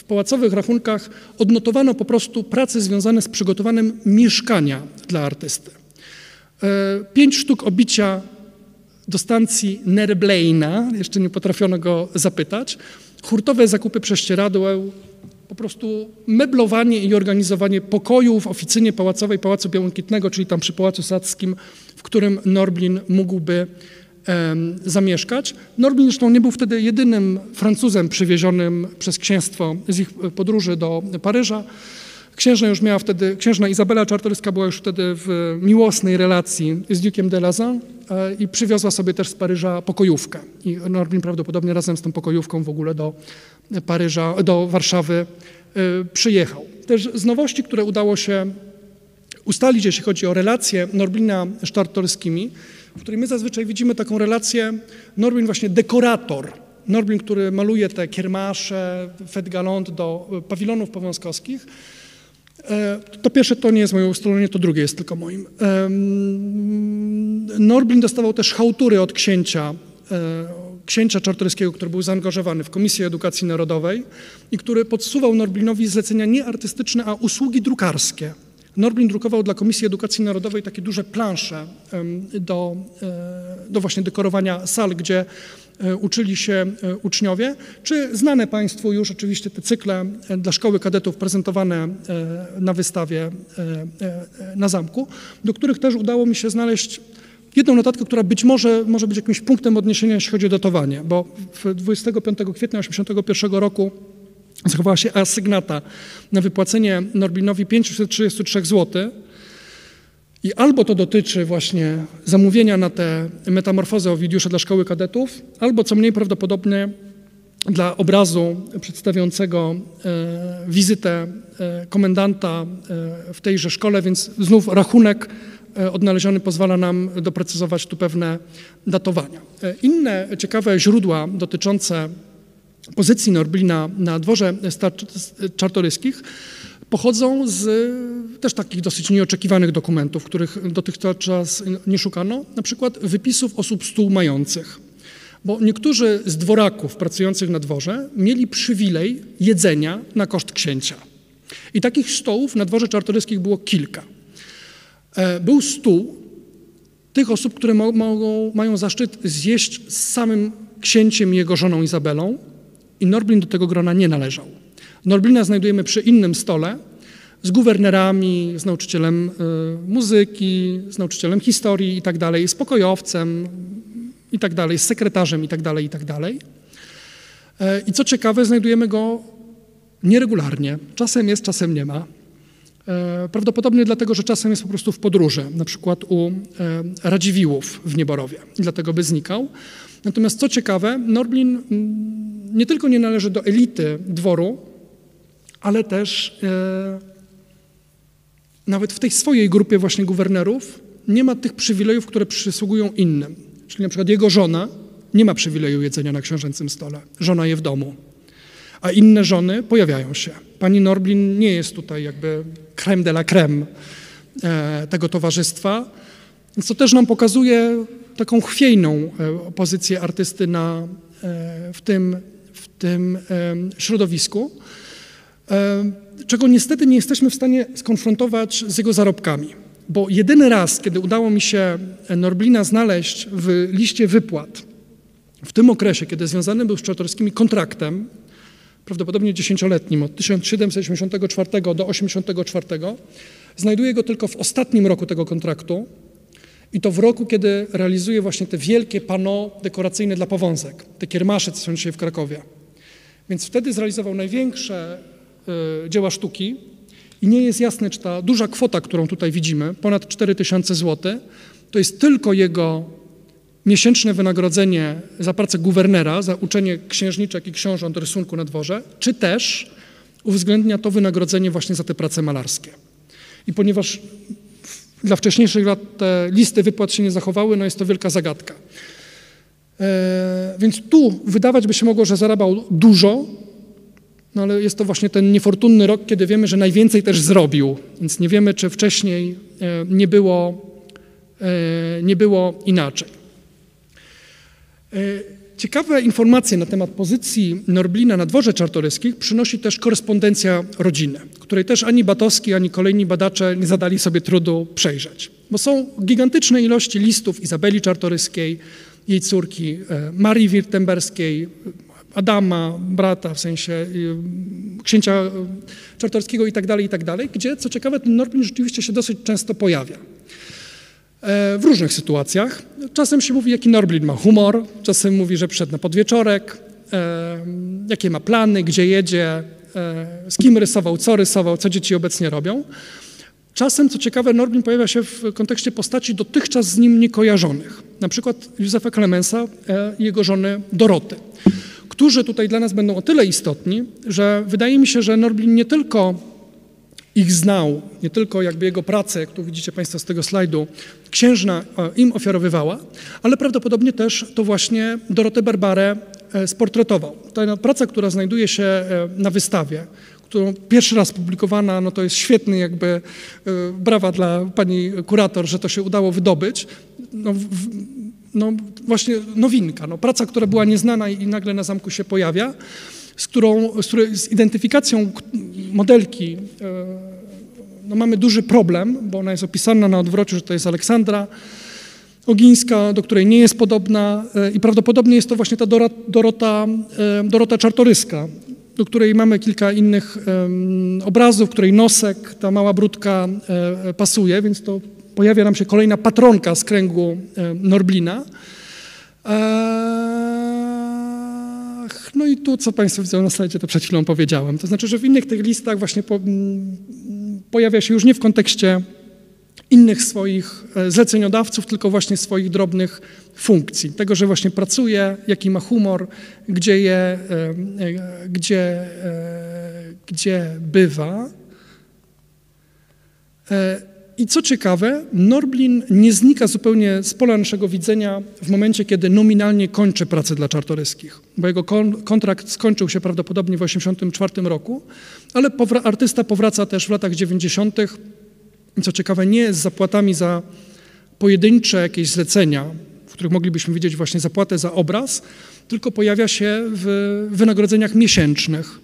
pałacowych rachunkach odnotowano po prostu prace związane z przygotowaniem mieszkania dla artysty. Pięć sztuk obicia do stacji Nerbleina, jeszcze nie potrafiono go zapytać, hurtowe zakupy prześcieradeł, po prostu meblowanie i organizowanie pokojów w oficynie pałacowej Pałacu Błękitnego, czyli tam przy Pałacu Sackim, w którym Norblin mógłby em, zamieszkać. Norblin zresztą nie był wtedy jedynym Francuzem przywiezionym przez księstwo z ich podróży do Paryża. Księżna już miała wtedy, księżna Izabela Czartoryska była już wtedy w miłosnej relacji z Dukiem de Lauzun i przywiozła sobie też z Paryża pokojówkę. I Norblin prawdopodobnie razem z tą pokojówką w ogóle do Paryża, do Warszawy przyjechał. Też z nowości, które udało się ustalić, jeśli chodzi o relacje Norblina z Czartoryskimi, w której my zazwyczaj widzimy taką relację Norblin właśnie dekorator. Norblin, który maluje te kiermasze, fête galante do pawilonów powązkowskich. To pierwsze to nie jest moje ustalenie, to drugie jest tylko moim. Norblin dostawał też chałtury od księcia, księcia Czartoryskiego, który był zaangażowany w Komisję Edukacji Narodowej i który podsuwał Norblinowi zlecenia nie artystyczne, a usługi drukarskie. Norblin drukował dla Komisji Edukacji Narodowej takie duże plansze do, do właśnie dekorowania sal, gdzie uczyli się uczniowie, czy znane Państwu już oczywiście te cykle dla szkoły kadetów prezentowane na wystawie na zamku, do których też udało mi się znaleźć jedną notatkę, która być może może być jakimś punktem odniesienia, jeśli chodzi o datowanie, bo dwudziestego piątego kwietnia tysiąc dziewięćset osiemdziesiątego pierwszego roku zachowała się asygnata na wypłacenie Norblinowi pięćset trzydzieści trzy złotych i albo to dotyczy właśnie zamówienia na te metamorfozy Owidiusza dla szkoły kadetów, albo co mniej prawdopodobne dla obrazu przedstawiającego e, wizytę e, komendanta e, w tejże szkole, więc znów rachunek e, odnaleziony pozwala nam doprecyzować tu pewne datowania. E, inne ciekawe źródła dotyczące pozycji Norblina na dworze Czartoryskich pochodzą z też takich dosyć nieoczekiwanych dokumentów, których dotychczas nie szukano, na przykład wypisów osób współmających. Bo niektórzy z dworaków pracujących na dworze mieli przywilej jedzenia na koszt księcia. I takich stołów na dworze Czartoryskich było kilka. Był stół tych osób, które mogą, mają zaszczyt zjeść z samym księciem i jego żoną Izabelą, i Norblin do tego grona nie należał. Norblina znajdujemy przy innym stole z guwernerami, z nauczycielem y, muzyki, z nauczycielem historii i tak dalej, z pokojowcem i tak dalej, z sekretarzem i tak dalej, i tak dalej. E, I co ciekawe, znajdujemy go nieregularnie. Czasem jest, czasem nie ma. E, prawdopodobnie dlatego, że czasem jest po prostu w podróży, na przykład u e, Radziwiłłów w Nieborowie i dlatego by znikał. Natomiast co ciekawe, Norblin nie tylko nie należy do elity dworu, ale też e, nawet w tej swojej grupie właśnie guwernerów nie ma tych przywilejów, które przysługują innym. Czyli na przykład jego żona nie ma przywileju jedzenia na książęcym stole. Żona je w domu. A inne żony pojawiają się. Pani Norblin nie jest tutaj jakby crème de la crème e, tego towarzystwa, więc to też nam pokazuje taką chwiejną pozycję artysty na, w tym, w tym środowisku, czego niestety nie jesteśmy w stanie skonfrontować z jego zarobkami. Bo jedyny raz, kiedy udało mi się Norblina znaleźć w liście wypłat, w tym okresie, kiedy związany był z Czartoryskimi kontraktem, prawdopodobnie dziesięcioletnim, od tysiąc siedemset osiemdziesiątego czwartego do osiemdziesiątego czwartego, znajduję go tylko w ostatnim roku tego kontraktu, i to w roku, kiedy realizuje właśnie te wielkie panneau dekoracyjne dla powązek, te kiermasze, co są dzisiaj w Krakowie. Więc wtedy zrealizował największe y, dzieła sztuki i nie jest jasne, czy ta duża kwota, którą tutaj widzimy, ponad cztery tysiące złotych, to jest tylko jego miesięczne wynagrodzenie za pracę guwernera, za uczenie księżniczek i książąt rysunku na dworze, czy też uwzględnia to wynagrodzenie właśnie za te prace malarskie. I ponieważ dla wcześniejszych lat te listy wypłat się nie zachowały, no jest to wielka zagadka. E, więc tu wydawać by się mogło, że zarabiał dużo, no ale jest to właśnie ten niefortunny rok, kiedy wiemy, że najwięcej też zrobił, więc nie wiemy, czy wcześniej e, nie było, e, nie było inaczej. E, Ciekawe informacje na temat pozycji Norblina na dworze Czartoryskich przynosi też korespondencja rodziny, której też ani Batowski, ani kolejni badacze nie zadali sobie trudu przejrzeć. Bo są gigantyczne ilości listów Izabeli Czartoryskiej, jej córki Marii Wirtemberskiej, Adama, brata, w sensie księcia Czartoryskiego i tak dalej, i tak dalej, gdzie, co ciekawe, ten Norblin rzeczywiście się dosyć często pojawia. W różnych sytuacjach. Czasem się mówi, jaki Norblin ma humor, czasem mówi, że przyszedł na podwieczorek, e, jakie ma plany, gdzie jedzie, e, z kim rysował, co rysował, co dzieci obecnie robią. Czasem, co ciekawe, Norblin pojawia się w kontekście postaci dotychczas z nim niekojarzonych, na przykład Józefa Klemensa e, i jego żony Doroty, którzy tutaj dla nas będą o tyle istotni, że wydaje mi się, że Norblin nie tylko ich znał, nie tylko jakby jego pracę, jak tu widzicie Państwo z tego slajdu, księżna im ofiarowywała, ale prawdopodobnie też to właśnie Dorotę Barbarę sportretował. Ta praca, która znajduje się na wystawie, którą pierwszy raz publikowana, no to jest świetny jakby, brawa dla pani kurator, że to się udało wydobyć. No, w, no właśnie nowinka, no, praca, która była nieznana i nagle na zamku się pojawia, z którą, z, której, z identyfikacją modelki no mamy duży problem, bo ona jest opisana na odwrocie, że to jest Aleksandra Ogińska, do której nie jest podobna i prawdopodobnie jest to właśnie ta Dorota, Dorota Czartoryska, do której mamy kilka innych obrazów, w której nosek, ta mała brudka pasuje, więc to pojawia nam się kolejna patronka z kręgu Norblina. No i tu, co Państwo widzą na slajdzie, to przed chwilą powiedziałem. To znaczy, że w innych tych listach właśnie po, pojawia się już nie w kontekście innych swoich zleceniodawców, tylko właśnie swoich drobnych funkcji. Tego, że właśnie pracuje, jaki ma humor, gdzie je, gdzie, gdzie bywa. I co ciekawe, Norblin nie znika zupełnie z pola naszego widzenia w momencie, kiedy nominalnie kończy pracę dla Czartoryskich, bo jego kon kontrakt skończył się prawdopodobnie w osiemdziesiątym czwartym roku, ale powra artysta powraca też w latach dziewięćdziesiątych. Co ciekawe, nie z zapłatami za pojedyncze jakieś zlecenia, w których moglibyśmy widzieć właśnie zapłatę za obraz, tylko pojawia się w wynagrodzeniach miesięcznych.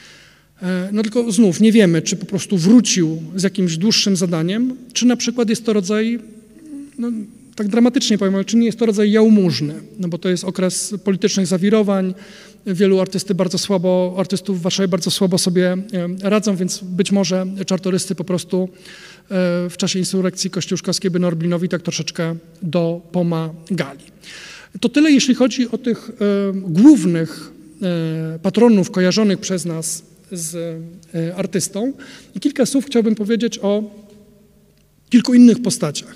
No tylko znów nie wiemy, czy po prostu wrócił z jakimś dłuższym zadaniem, czy na przykład jest to rodzaj, no, tak dramatycznie powiem, czy nie jest to rodzaj jałmużny, no bo to jest okres politycznych zawirowań, wielu artysty bardzo słabo, artystów w Warszawie bardzo słabo sobie radzą, więc być może czartoryscy po prostu w czasie insurekcji kościuszkowskiej by Norblinowi tak troszeczkę dopomagali. To tyle, jeśli chodzi o tych głównych patronów kojarzonych przez nas z artystą. I kilka słów chciałbym powiedzieć o kilku innych postaciach.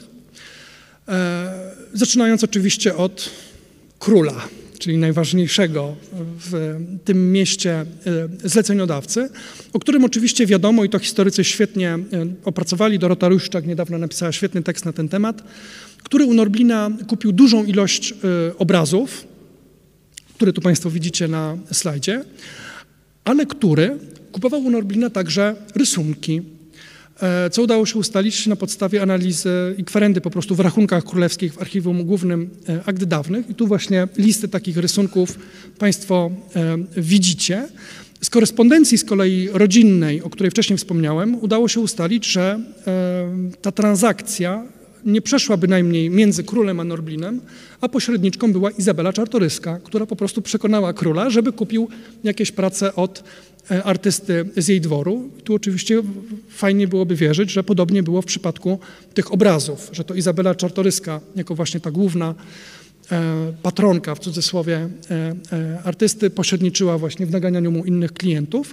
Zaczynając oczywiście od króla, czyli najważniejszego w tym mieście zleceniodawcy, o którym oczywiście wiadomo i to historycy świetnie opracowali. Dorota Ruszczak niedawno napisała świetny tekst na ten temat, który u Norblina kupił dużą ilość obrazów, które tu Państwo widzicie na slajdzie, ale który kupował u Norblina także rysunki, co udało się ustalić na podstawie analizy i kwerendy po prostu w rachunkach królewskich w Archiwum Głównym Akt Dawnych. I tu właśnie listy takich rysunków Państwo widzicie. Z korespondencji z kolei rodzinnej, o której wcześniej wspomniałem, udało się ustalić, że ta transakcja nie przeszła bynajmniej między królem a Norblinem, a pośredniczką była Izabela Czartoryska, która po prostu przekonała króla, żeby kupił jakieś prace od artysty z jej dworu. Tu oczywiście fajnie byłoby wierzyć, że podobnie było w przypadku tych obrazów, że to Izabela Czartoryska jako właśnie ta główna patronka, w cudzysłowie, artysty pośredniczyła właśnie w naganianiu mu innych klientów.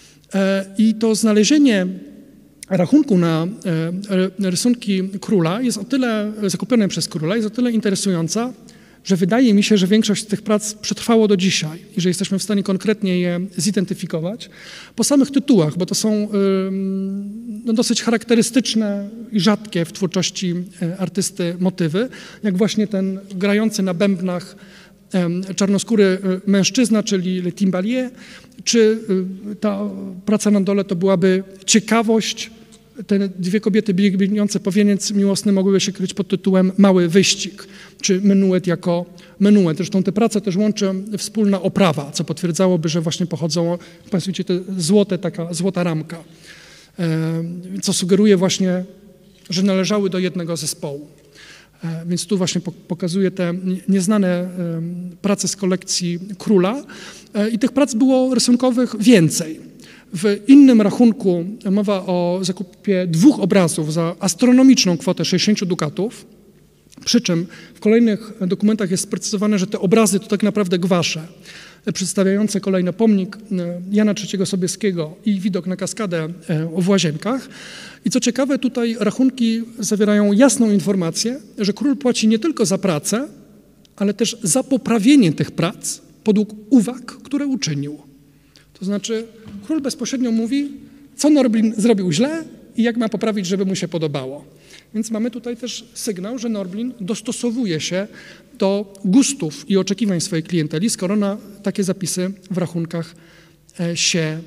I to znalezienie rachunku na rysunki króla jest o tyle, zakupione przez króla, jest o tyle interesująca, że wydaje mi się, że większość z tych prac przetrwało do dzisiaj i że jesteśmy w stanie konkretnie je zidentyfikować po samych tytułach, bo to są no, dosyć charakterystyczne i rzadkie w twórczości artysty motywy, jak właśnie ten grający na bębnach czarnoskóry mężczyzna, czyli Le Timbalier, czy ta praca na dole to byłaby ciekawość te dwie kobiety biegnące po wieniec miłosny mogłyby się kryć pod tytułem Mały wyścig, czy Menuet jako Menuet. Zresztą te prace też łączy wspólna oprawa, co potwierdzałoby, że właśnie pochodzą, Państwo widzicie, te złote, taka złota ramka, co sugeruje właśnie, że należały do jednego zespołu. Więc tu właśnie pokazuję te nieznane prace z kolekcji króla i tych prac było rysunkowych więcej. W innym rachunku mowa o zakupie dwóch obrazów za astronomiczną kwotę sześćdziesiąt dukatów, przy czym w kolejnych dokumentach jest sprecyzowane, że te obrazy to tak naprawdę gwasze przedstawiające kolejny pomnik Jana trzeciego Sobieskiego i widok na kaskadę w Łazienkach. I co ciekawe, tutaj rachunki zawierają jasną informację, że król płaci nie tylko za pracę, ale też za poprawienie tych prac podług uwag, które uczynił. To znaczy król bezpośrednio mówi, co Norblin zrobił źle i jak ma poprawić, żeby mu się podobało. Więc mamy tutaj też sygnał, że Norblin dostosowuje się do gustów i oczekiwań swojej klienteli, skoro na takie zapisy w rachunkach się,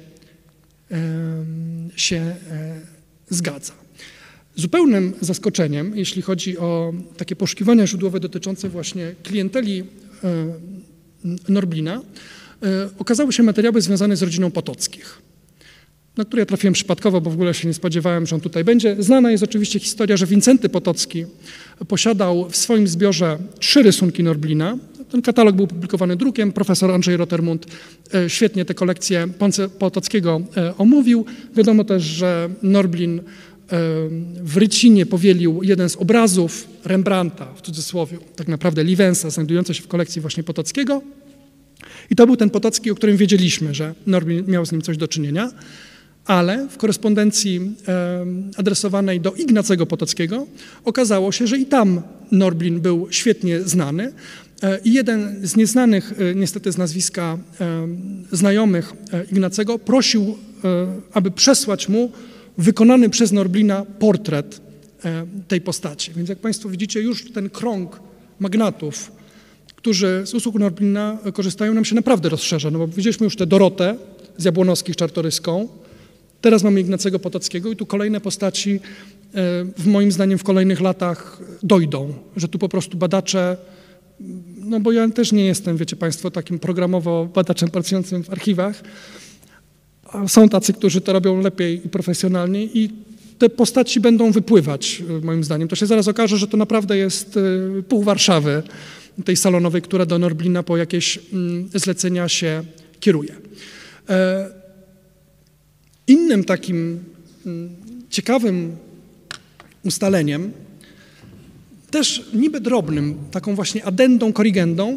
się zgadza. Zupełnym zaskoczeniem, jeśli chodzi o takie poszukiwania źródłowe dotyczące właśnie klienteli Norblina, okazały się materiały związane z rodziną Potockich, na które ja trafiłem przypadkowo, bo w ogóle się nie spodziewałem, że on tutaj będzie. Znana jest oczywiście historia, że Wincenty Potocki posiadał w swoim zbiorze trzy rysunki Norblina. Ten katalog był publikowany drukiem. Profesor Andrzej Rotermund świetnie tę kolekcję Potockiego omówił. Wiadomo też, że Norblin w Rycinie powielił jeden z obrazów Rembrandta, w cudzysłowie, tak naprawdę Livensa, znajdujący się w kolekcji właśnie Potockiego. I to był ten Potocki, o którym wiedzieliśmy, że Norblin miał z nim coś do czynienia, ale w korespondencji adresowanej do Ignacego Potockiego okazało się, że i tam Norblin był świetnie znany i jeden z nieznanych niestety z nazwiska znajomych Ignacego prosił, aby przesłać mu wykonany przez Norblina portret tej postaci. Więc jak Państwo widzicie, już ten krąg magnatów, którzy z usług Norblina korzystają, nam się naprawdę rozszerza. No bo widzieliśmy już tę Dorotę z Jabłonowskich Czartoryską, teraz mamy Ignacego Potockiego i tu kolejne postaci, w moim zdaniem w kolejnych latach dojdą, że tu po prostu badacze, no bo ja też nie jestem, wiecie Państwo, takim programowo badaczem pracującym w archiwach, a są tacy, którzy to robią lepiej i profesjonalniej i te postaci będą wypływać, moim zdaniem. To się zaraz okaże, że to naprawdę jest pół Warszawy, tej salonowej, która do Norblina po jakieś zlecenia się kieruje. Innym takim ciekawym ustaleniem, też niby drobnym, taką właśnie addendą, korrigendą,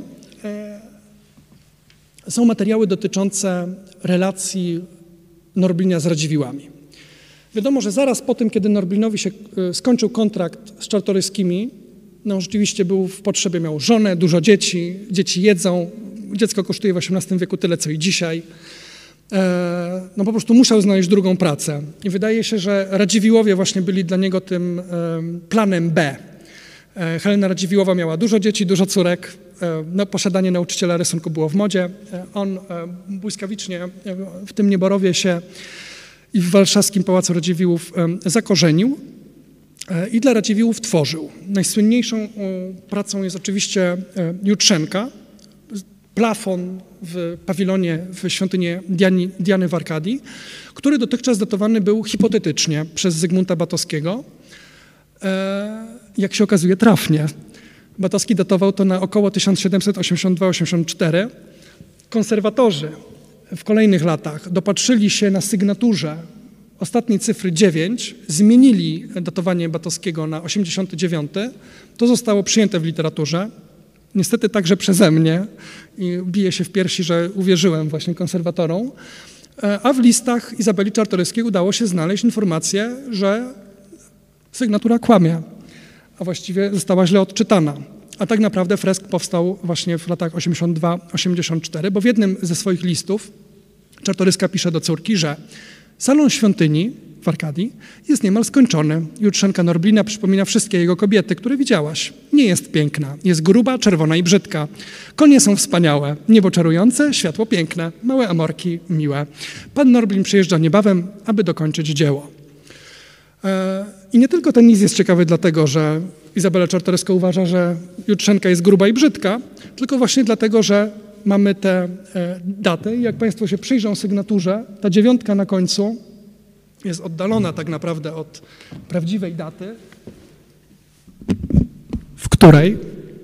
są materiały dotyczące relacji Norblina z Radziwiłłami. Wiadomo, że zaraz po tym, kiedy Norblinowi się skończył kontrakt z Czartoryskimi, no rzeczywiście był w potrzebie, miał żonę, dużo dzieci, dzieci jedzą, dziecko kosztuje w osiemnastym wieku tyle, co i dzisiaj. No po prostu musiał znaleźć drugą pracę. I wydaje się, że Radziwiłłowie właśnie byli dla niego tym planem B. Helena Radziwiłłowa miała dużo dzieci, dużo córek, no, posiadanie nauczyciela rysunku było w modzie. On błyskawicznie w tym Nieborowie się i w warszawskim Pałacu Radziwiłłów zakorzenił i dla Radziwiłłów tworzył. Najsłynniejszą pracą jest oczywiście Jutrzenka, plafon w pawilonie w świątyni Diani, Diany w Arkadii, który dotychczas datowany był hipotetycznie przez Zygmunta Batowskiego. Jak się okazuje, trafnie. Batowski datował to na około tysiąc siedemset osiemdziesiąt dwa osiemdziesiąt cztery. Konserwatorzy w kolejnych latach dopatrzyli się na sygnaturze ostatniej cyfry dziewięć, zmienili datowanie Batowskiego na osiemdziesiąty dziewiąty. To zostało przyjęte w literaturze, niestety także przeze mnie i biję się w piersi, że uwierzyłem właśnie konserwatorom, a w listach Izabeli Czartoryskiej udało się znaleźć informację, że sygnatura kłamie, a właściwie została źle odczytana. A tak naprawdę fresk powstał właśnie w latach osiemdziesiąt dwa osiemdziesiąt cztery, bo w jednym ze swoich listów Czartoryska pisze do córki, że salon świątyni w Arkadii jest niemal skończony. Jutrzenka Norblina przypomina wszystkie jego kobiety, które widziałaś. Nie jest piękna, jest gruba, czerwona i brzydka. Konie są wspaniałe, niebo czarujące, światło piękne, małe amorki miłe. Pan Norblin przyjeżdża niebawem, aby dokończyć dzieło. I nie tylko ten list jest ciekawy dlatego, że Izabela Czartoryska uważa, że Jutrzenka jest gruba i brzydka, tylko właśnie dlatego, że mamy tę datę i jak Państwo się przyjrzą sygnaturze, ta dziewiątka na końcu jest oddalona tak naprawdę od prawdziwej daty, w której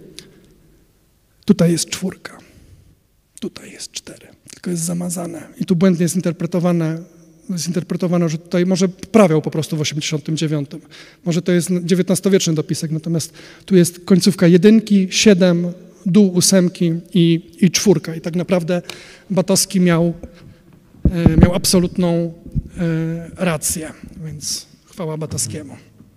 tutaj jest czwórka, tutaj jest cztery, tylko jest zamazane i tu błędnie jest interpretowane, zinterpretowano, że tutaj może prawiał po prostu w osiemdziesiątym dziewiątym. Może to jest dziewiętnastowieczny dopisek, natomiast tu jest końcówka jedynki, siedem, dół ósemki i, i czwórka. I tak naprawdę Batowski miał, e, miał absolutną e, rację, więc chwała Batowskiemu.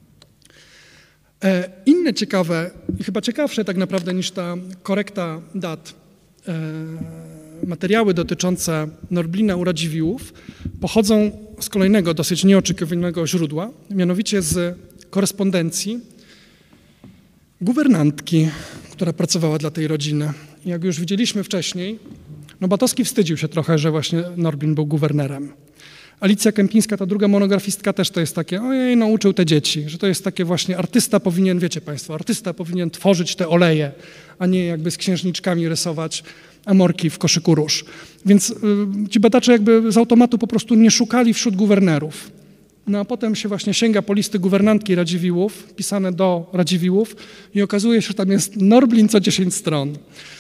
E, inne ciekawe i chyba ciekawsze tak naprawdę niż ta korekta dat e, materiały dotyczące Norblina u Radziwiłłów pochodzą z kolejnego dosyć nieoczekiwanego źródła, mianowicie z korespondencji guwernantki, która pracowała dla tej rodziny. I jak już widzieliśmy wcześniej, no Batowski wstydził się trochę, że właśnie Norblin był guwernerem. Alicja Kępińska, ta druga monografistka, też to jest takie, ojej, nauczył te dzieci, że to jest takie właśnie artysta powinien, wiecie Państwo, artysta powinien tworzyć te oleje, a nie jakby z księżniczkami rysować amorki w koszyku róż. Więc y, ci badacze jakby z automatu po prostu nie szukali wśród guwernerów. No a potem się właśnie sięga po listy guwernantki Radziwiłłów, pisane do Radziwiłłów i okazuje się, że tam jest Norblin co dziesięć stron.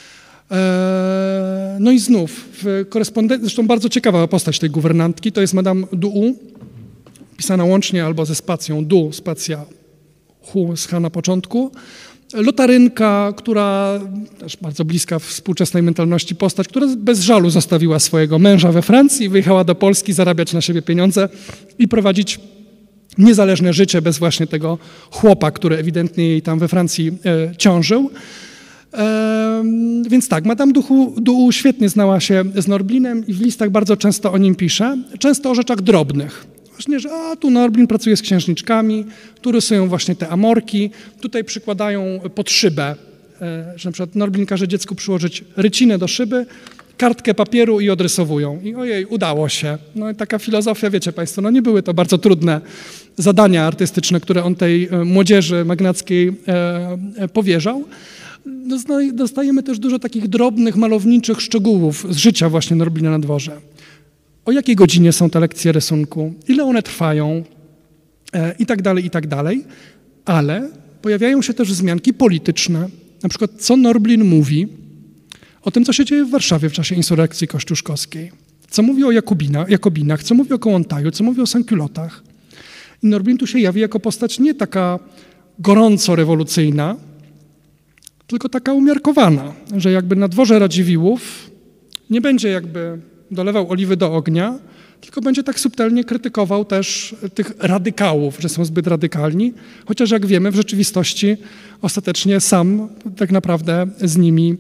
Eee, no i znów, w korespondencji, zresztą bardzo ciekawa postać tej guwernantki, to jest Madame Du'U, pisana łącznie albo ze spacją Du, spacja Hu z H na początku. Lotarynka, która też bardzo bliska współczesnej mentalności postać, która bez żalu zostawiła swojego męża we Francji i wyjechała do Polski zarabiać na siebie pieniądze i prowadzić niezależne życie bez właśnie tego chłopa, który ewidentnie jej tam we Francji e, ciążył. E, więc tak, Madame Du'U świetnie znała się z Norblinem i w listach bardzo często o nim pisze, często o rzeczach drobnych. Właśnie, że a, tu Norblin pracuje z księżniczkami, tu rysują właśnie te amorki, tutaj przykładają pod szybę, e, że na przykład Norblin każe dziecku przyłożyć rycinę do szyby, kartkę papieru i odrysowują. I ojej, udało się. No i taka filozofia, wiecie Państwo, no nie były to bardzo trudne zadania artystyczne, które on tej e, młodzieży magnackiej e, e, powierzał. Dostajemy też dużo takich drobnych, malowniczych szczegółów z życia właśnie Norblina na dworze. O jakiej godzinie są te lekcje rysunku, ile one trwają e, i tak dalej, i tak dalej. Ale pojawiają się też wzmianki polityczne, na przykład co Norblin mówi o tym, co się dzieje w Warszawie w czasie insurekcji kościuszkowskiej, co mówi o Jakubina, Jakobinach, co mówi o Kołłątaju, co mówi o Sankulotach. I Norblin tu się jawi jako postać nie taka gorąco rewolucyjna, tylko taka umiarkowana, że jakby na dworze Radziwiłłów nie będzie jakby dolewał oliwy do ognia, tylko będzie tak subtelnie krytykował też tych radykałów, że są zbyt radykalni, chociaż jak wiemy w rzeczywistości ostatecznie sam tak naprawdę z nimi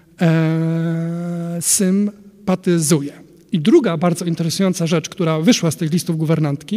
e, sympatyzuje. I druga bardzo interesująca rzecz, która wyszła z tych listów guwernantki,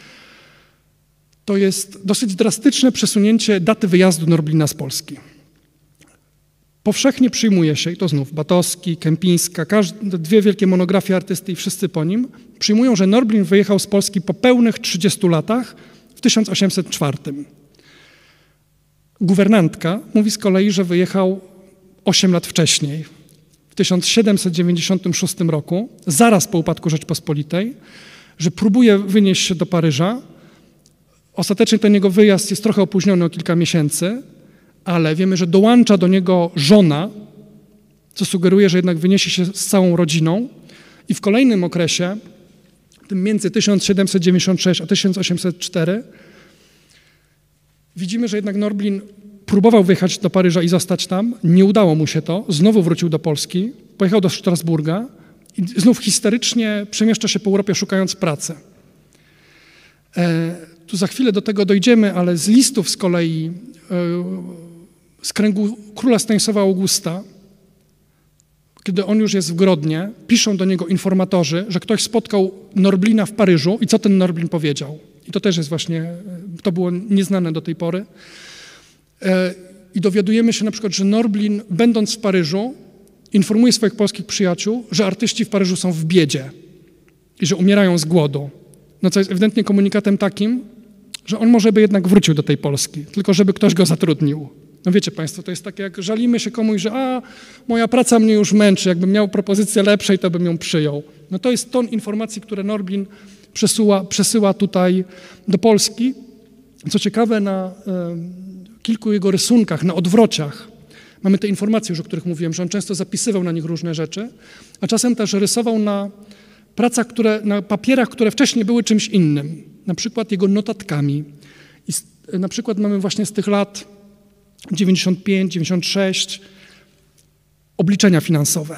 to jest dosyć drastyczne przesunięcie daty wyjazdu Norblina z Polski. Powszechnie przyjmuje się, i to znów Batowski, Kępińska, każde, dwie wielkie monografie artysty i wszyscy po nim, przyjmują, że Norblin wyjechał z Polski po pełnych trzydziestu latach w tysiąc osiemset czwartym. Guwernantka mówi z kolei, że wyjechał osiem lat wcześniej, w tysiąc siedemset dziewięćdziesiątym szóstym roku, zaraz po upadku Rzeczpospolitej, że próbuje wynieść się do Paryża. Ostatecznie ten jego wyjazd jest trochę opóźniony o kilka miesięcy, ale wiemy, że dołącza do niego żona, co sugeruje, że jednak wyniesie się z całą rodziną i w kolejnym okresie, tym między tysiąc siedemset dziewięćdziesiątym szóstym a tysiąc osiemset czwartym, widzimy, że jednak Norblin próbował wyjechać do Paryża i zostać tam, nie udało mu się to, znowu wrócił do Polski, pojechał do Strasburga i znów histerycznie przemieszcza się po Europie szukając pracy. E, tu za chwilę do tego dojdziemy, ale z listów z kolei e, z kręgu króla Stanisława Augusta, kiedy on już jest w Grodnie, piszą do niego informatorzy, że ktoś spotkał Norblina w Paryżu i co ten Norblin powiedział. I to też jest właśnie, to było nieznane do tej pory. I dowiadujemy się na przykład, że Norblin, będąc w Paryżu, informuje swoich polskich przyjaciół, że artyści w Paryżu są w biedzie i że umierają z głodu. No co jest ewidentnie komunikatem takim, że on może by jednak wrócił do tej Polski, tylko żeby ktoś go zatrudnił. No wiecie państwo, to jest tak jak żalimy się komuś, że a, moja praca mnie już męczy, jakbym miał propozycję lepszej, to bym ją przyjął. No to jest ton informacji, które Norblin przesyła, przesyła tutaj do Polski. Co ciekawe, na y, kilku jego rysunkach, na odwrociach mamy te informacje już, o których mówiłem, że on często zapisywał na nich różne rzeczy, a czasem też rysował na pracach, które, na papierach, które wcześniej były czymś innym, na przykład jego notatkami. I z, na przykład mamy właśnie z tych lat dziewięćdziesiąt pięć, dziewięćdziesiąt sześć obliczenia finansowe.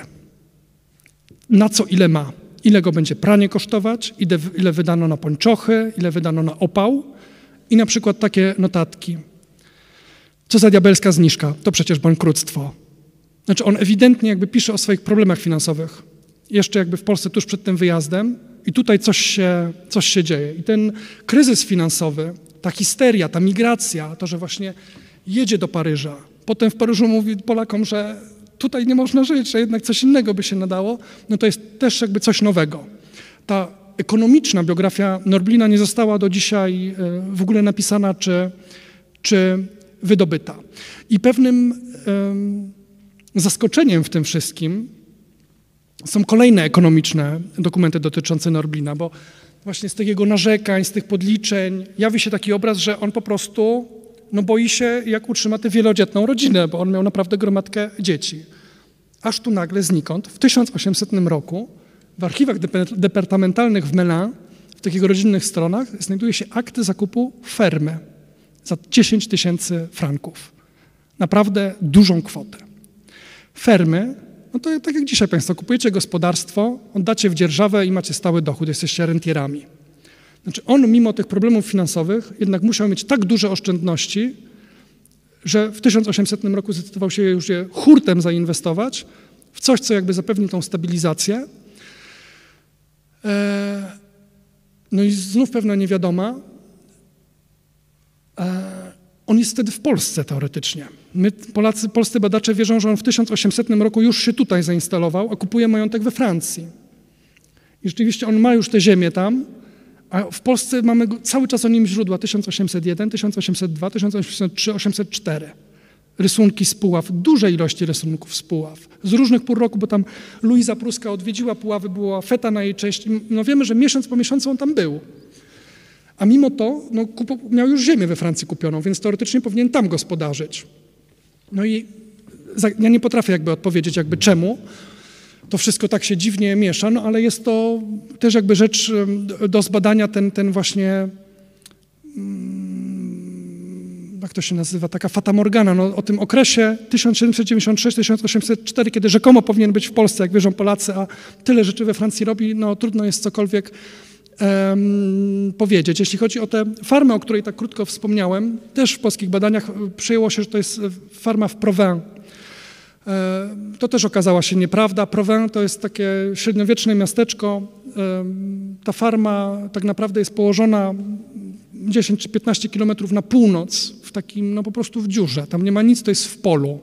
Na co ile ma, ile go będzie pranie kosztować, ile, ile wydano na pończochy, ile wydano na opał i na przykład takie notatki. Co za diabelska zniżka, to przecież bankructwo. Znaczy on ewidentnie jakby pisze o swoich problemach finansowych. Jeszcze jakby w Polsce tuż przed tym wyjazdem i tutaj coś się, coś się dzieje. I ten kryzys finansowy, ta histeria, ta migracja, to, że właśnie jedzie do Paryża, potem w Paryżu mówi Polakom, że tutaj nie można żyć, że jednak coś innego by się nadało, no to jest też jakby coś nowego. Ta ekonomiczna biografia Norblina nie została do dzisiaj w ogóle napisana czy, czy wydobyta. I pewnym um, zaskoczeniem w tym wszystkim są kolejne ekonomiczne dokumenty dotyczące Norblina, bo właśnie z tych jego narzekań, z tych podliczeń jawi się taki obraz, że on po prostu no boi się, jak utrzyma tę wielodzietną rodzinę, bo on miał naprawdę gromadkę dzieci. Aż tu nagle znikąd w tysiąc osiemsetnym roku w archiwach depe- departamentalnych w Melun, w tych jego rodzinnych stronach, znajduje się akt zakupu fermy za dziesięć tysięcy franków. Naprawdę dużą kwotę. Fermy, no to tak jak dzisiaj państwo, kupujecie gospodarstwo, oddacie w dzierżawę i macie stały dochód, jesteście rentierami. Znaczy on mimo tych problemów finansowych jednak musiał mieć tak duże oszczędności, że w tysiąc osiemsetnym roku zdecydował się już je hurtem zainwestować w coś, co jakby zapewni tą stabilizację. No i znów pewna niewiadoma. On jest wtedy w Polsce teoretycznie. My, Polacy, polscy badacze wierzą, że on w tysiąc osiemsetnym roku już się tutaj zainstalował, a kupuje majątek we Francji. I rzeczywiście on ma już tę ziemię tam, a w Polsce mamy cały czas o nim źródła tysiąc osiemset jeden, tysiąc osiemset dwa, tysiąc osiemset trzy, osiemset cztery. Rysunki z Puław, duże ilości rysunków z Puław. Z różnych pór roku, bo tam Luiza Pruska odwiedziła Puławy, była feta na jej cześć. No wiemy, że miesiąc po miesiącu on tam był. A mimo to no, kup, miał już ziemię we Francji kupioną, więc teoretycznie powinien tam gospodarzyć. No i za, ja nie potrafię jakby odpowiedzieć jakby czemu to wszystko tak się dziwnie miesza, no ale jest to też jakby rzecz do zbadania, ten, ten właśnie, jak to się nazywa, taka fatamorgana, no, o tym okresie tysiąc siedemset dziewięćdziesiąt sześć do tysiąc osiemset cztery, kiedy rzekomo powinien być w Polsce, jak wierzą Polacy, a tyle rzeczy we Francji robi, no trudno jest cokolwiek um, powiedzieć. Jeśli chodzi o tę farmę, o której tak krótko wspomniałem, też w polskich badaniach przyjęło się, że to jest farma w Provins. To też okazała się nieprawda. Provins to jest takie średniowieczne miasteczko. Ta farma tak naprawdę jest położona dziesięć czy piętnaście kilometrów na północ, w takim, no po prostu w dziurze. Tam nie ma nic, to jest w polu.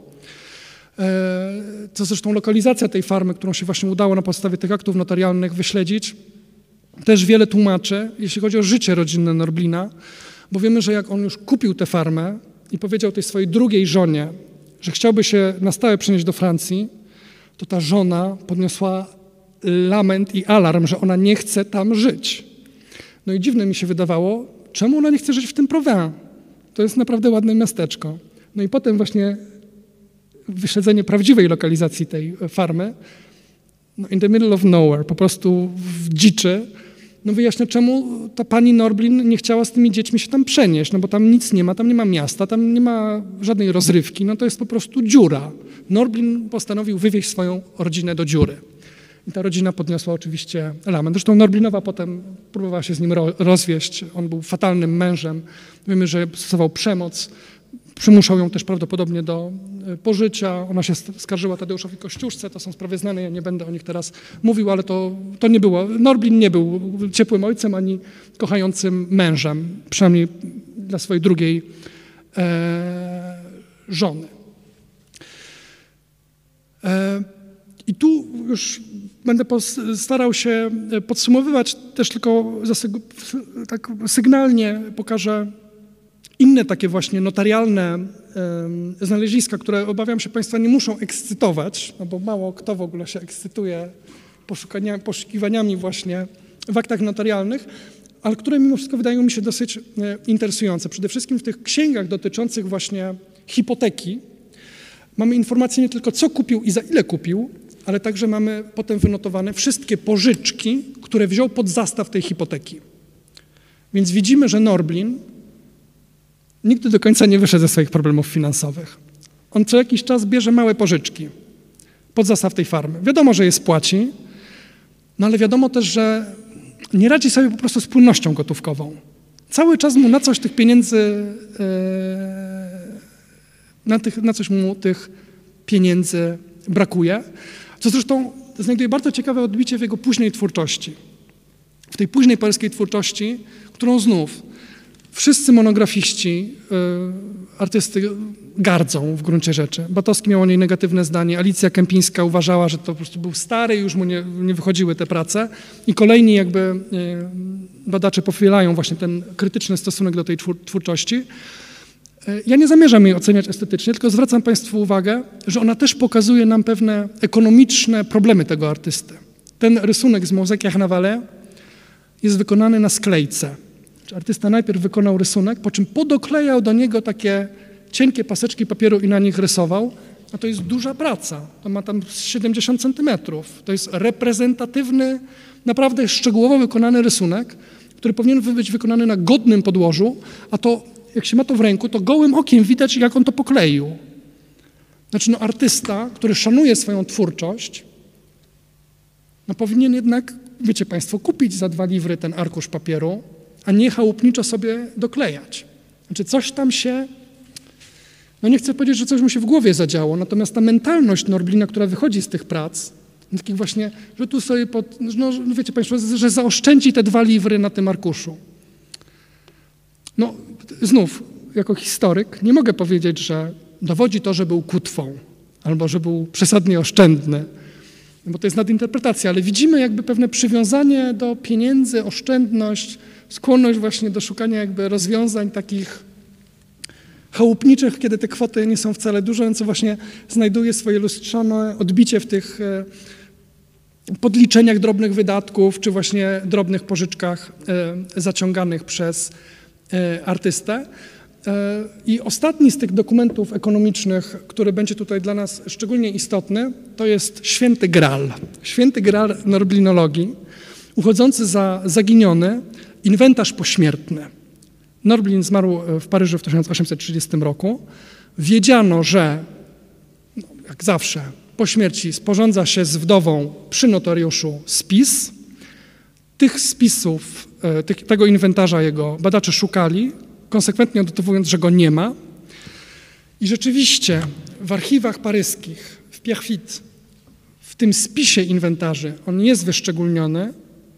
To zresztą lokalizacja tej farmy, którą się właśnie udało na podstawie tych aktów notarialnych wyśledzić, też wiele tłumaczy, jeśli chodzi o życie rodzinne Norblina, bo wiemy, że jak on już kupił tę farmę i powiedział tej swojej drugiej żonie, że chciałby się na stałe przenieść do Francji, to ta żona podniosła lament i alarm, że ona nie chce tam żyć. No i dziwne mi się wydawało, czemu ona nie chce żyć w tym Provins? To jest naprawdę ładne miasteczko. No i potem właśnie wyśledzenie prawdziwej lokalizacji tej farmy, no in the middle of nowhere, po prostu w dziczy, no wyjaśnia, czemu ta pani Norblin nie chciała z tymi dziećmi się tam przenieść, no bo tam nic nie ma, tam nie ma miasta, tam nie ma żadnej rozrywki, no to jest po prostu dziura. Norblin postanowił wywieźć swoją rodzinę do dziury. I ta rodzina podniosła oczywiście lament. Zresztą Norblinowa potem próbowała się z nim rozwieść, on był fatalnym mężem, wiemy, że stosował przemoc, przymuszał ją też prawdopodobnie do pożycia. Ona się skarżyła Tadeuszowi Kościuszce, to są sprawy znane, ja nie będę o nich teraz mówił, ale to, to nie było. Norblin nie był ciepłym ojcem ani kochającym mężem, przynajmniej dla swojej drugiej e, żony. E, I tu już będę starał się podsumowywać, też tylko tak sygnalnie pokażę inne takie właśnie notarialne e, znaleziska, które obawiam się Państwa nie muszą ekscytować, no bo mało kto w ogóle się ekscytuje poszukiwaniami właśnie w aktach notarialnych, ale które mimo wszystko wydają mi się dosyć e, interesujące. Przede wszystkim w tych księgach dotyczących właśnie hipoteki mamy informacje nie tylko co kupił i za ile kupił, ale także mamy potem wynotowane wszystkie pożyczki, które wziął pod zastaw tej hipoteki. Więc widzimy, że Norblin nigdy do końca nie wyszedł ze swoich problemów finansowych. On co jakiś czas bierze małe pożyczki pod zastaw tej farmy. Wiadomo, że je spłaci, no ale wiadomo też, że nie radzi sobie po prostu z płynnością gotówkową. Cały czas mu na coś tych pieniędzy, na, tych, na coś mu tych pieniędzy brakuje, co zresztą znajduje bardzo ciekawe odbicie w jego późnej twórczości. W tej późnej polskiej twórczości, którą znów wszyscy monografiści, y, artysty gardzą w gruncie rzeczy. Batowski miał o niej negatywne zdanie, Alicja Kępińska uważała, że to po prostu był stary, już mu nie, nie wychodziły te prace i kolejni jakby y, badacze pochwielają właśnie ten krytyczny stosunek do tej twórczości. Y, ja nie zamierzam jej oceniać estetycznie, tylko zwracam Państwu uwagę, że ona też pokazuje nam pewne ekonomiczne problemy tego artysty. Ten rysunek z Mauzac na Valais jest wykonany na sklejce. Artysta najpierw wykonał rysunek, po czym podoklejał do niego takie cienkie paseczki papieru i na nich rysował, a to jest duża praca. To ma tam siedemdziesiąt centymetrów. To jest reprezentatywny, naprawdę szczegółowo wykonany rysunek, który powinien być wykonany na godnym podłożu, a to, jak się ma to w ręku, to gołym okiem widać, jak on to pokleił. Znaczy, no artysta, który szanuje swoją twórczość, no powinien jednak, wiecie Państwo, kupić za dwa livry ten arkusz papieru, a nie chałupniczo sobie doklejać. Znaczy coś tam się, no nie chcę powiedzieć, że coś mu się w głowie zadziało, natomiast ta mentalność Norblina, która wychodzi z tych prac, takich właśnie, że tu sobie, pod, no wiecie Państwo, że zaoszczędzi te dwa livry na tym arkuszu. No znów, jako historyk nie mogę powiedzieć, że dowodzi to, że był kutwą albo że był przesadnie oszczędny, bo to jest nadinterpretacja, ale widzimy jakby pewne przywiązanie do pieniędzy, oszczędność, skłonność właśnie do szukania jakby rozwiązań takich chałupniczych, kiedy te kwoty nie są wcale duże, co właśnie znajduje swoje lustrzane odbicie w tych podliczeniach drobnych wydatków, czy właśnie drobnych pożyczkach zaciąganych przez artystę. I ostatni z tych dokumentów ekonomicznych, który będzie tutaj dla nas szczególnie istotny, to jest Święty Graal. Święty Graal norblinologii, uchodzący za zaginiony inwentarz pośmiertny. Norblin zmarł w Paryżu w tysiąc osiemset trzydziestym roku. Wiedziano, że, no, jak zawsze, po śmierci sporządza się z wdową przy notariuszu spis. Tych spisów, tych, tego inwentarza jego badacze szukali, konsekwentnie odnotowując, że go nie ma. I rzeczywiście w archiwach paryskich, w Pierrefitte, w tym spisie inwentarzy, on jest wyszczególniony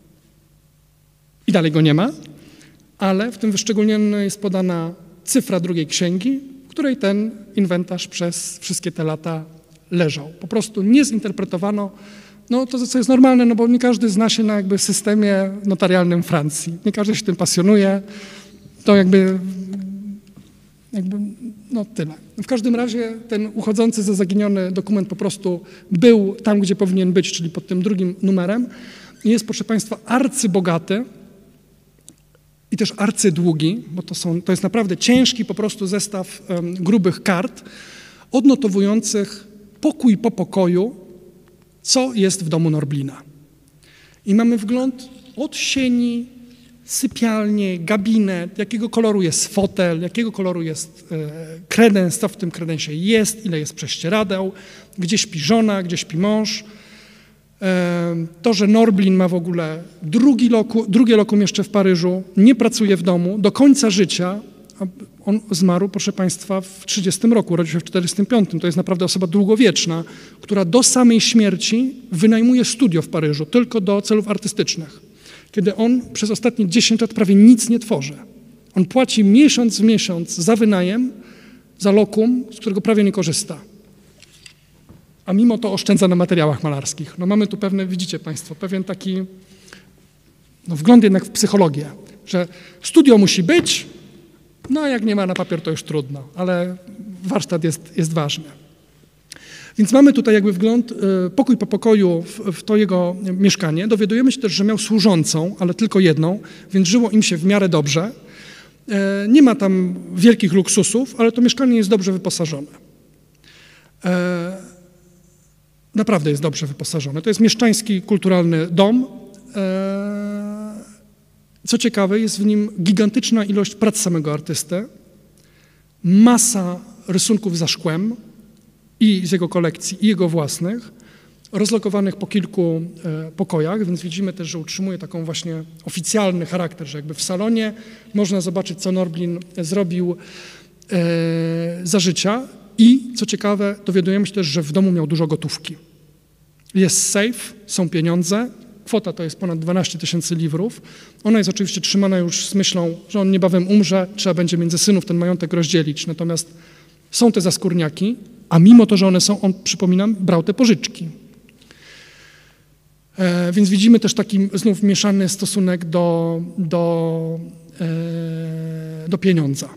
i dalej go nie ma, ale w tym wyszczególnieniu jest podana cyfra drugiej księgi, w której ten inwentarz przez wszystkie te lata leżał. Po prostu nie zinterpretowano, no to co jest normalne, no bo nie każdy zna się na jakby systemie notarialnym Francji, nie każdy się tym pasjonuje, to jakby, jakby no tyle. W każdym razie ten uchodzący za zaginiony dokument po prostu był tam, gdzie powinien być, czyli pod tym drugim numerem. I jest, proszę Państwa, arcybogaty i też arcydługi, bo to, są, to jest naprawdę ciężki po prostu zestaw um, grubych kart odnotowujących pokój po pokoju, co jest w domu Norblina. I mamy wgląd od sieni, sypialnię, gabinet, jakiego koloru jest fotel, jakiego koloru jest e, kredens, co w tym kredensie jest, ile jest prześcieradeł, gdzie śpi żona, gdzie śpi mąż. E, to, że Norblin ma w ogóle drugi loku, drugie lokum jeszcze w Paryżu, nie pracuje w domu do końca życia. On zmarł, proszę Państwa, w trzydziestym roku, urodził się w czterdziestym piątym. To jest naprawdę osoba długowieczna, która do samej śmierci wynajmuje studio w Paryżu tylko do celów artystycznych. Kiedy on przez ostatnie dziesięć lat prawie nic nie tworzy. On płaci miesiąc w miesiąc za wynajem, za lokum, z którego prawie nie korzysta. a mimo to oszczędza na materiałach malarskich. No mamy tu pewne, widzicie Państwo, pewien taki no wgląd jednak w psychologię, że studio musi być, no a jak nie ma na papier, to już trudno, ale warsztat jest, jest ważny. Więc mamy tutaj jakby wgląd, pokój po pokoju w, w to jego mieszkanie. Dowiadujemy się też, że miał służącą, ale tylko jedną, więc żyło im się w miarę dobrze. Nie ma tam wielkich luksusów, ale to mieszkanie jest dobrze wyposażone. Naprawdę jest dobrze wyposażone. To jest mieszczański, kulturalny dom. Co ciekawe, jest w nim gigantyczna ilość prac samego artysty, masa rysunków za szkłem i z jego kolekcji, i jego własnych, rozlokowanych po kilku e, pokojach, więc widzimy też, że utrzymuje taką właśnie oficjalny charakter, że jakby w salonie można zobaczyć, co Norblin zrobił e, za życia i, co ciekawe, dowiadujemy się też, że w domu miał dużo gotówki. Jest safe, są pieniądze, kwota to jest ponad dwanaście tysięcy liwrów. Ona jest oczywiście trzymana już z myślą, że on niebawem umrze, trzeba będzie między synów ten majątek rozdzielić, natomiast są te zaskórniaki, a mimo to, że one są, on, przypominam, brał te pożyczki. E, więc widzimy też taki znów mieszany stosunek do, do, e, do pieniądza.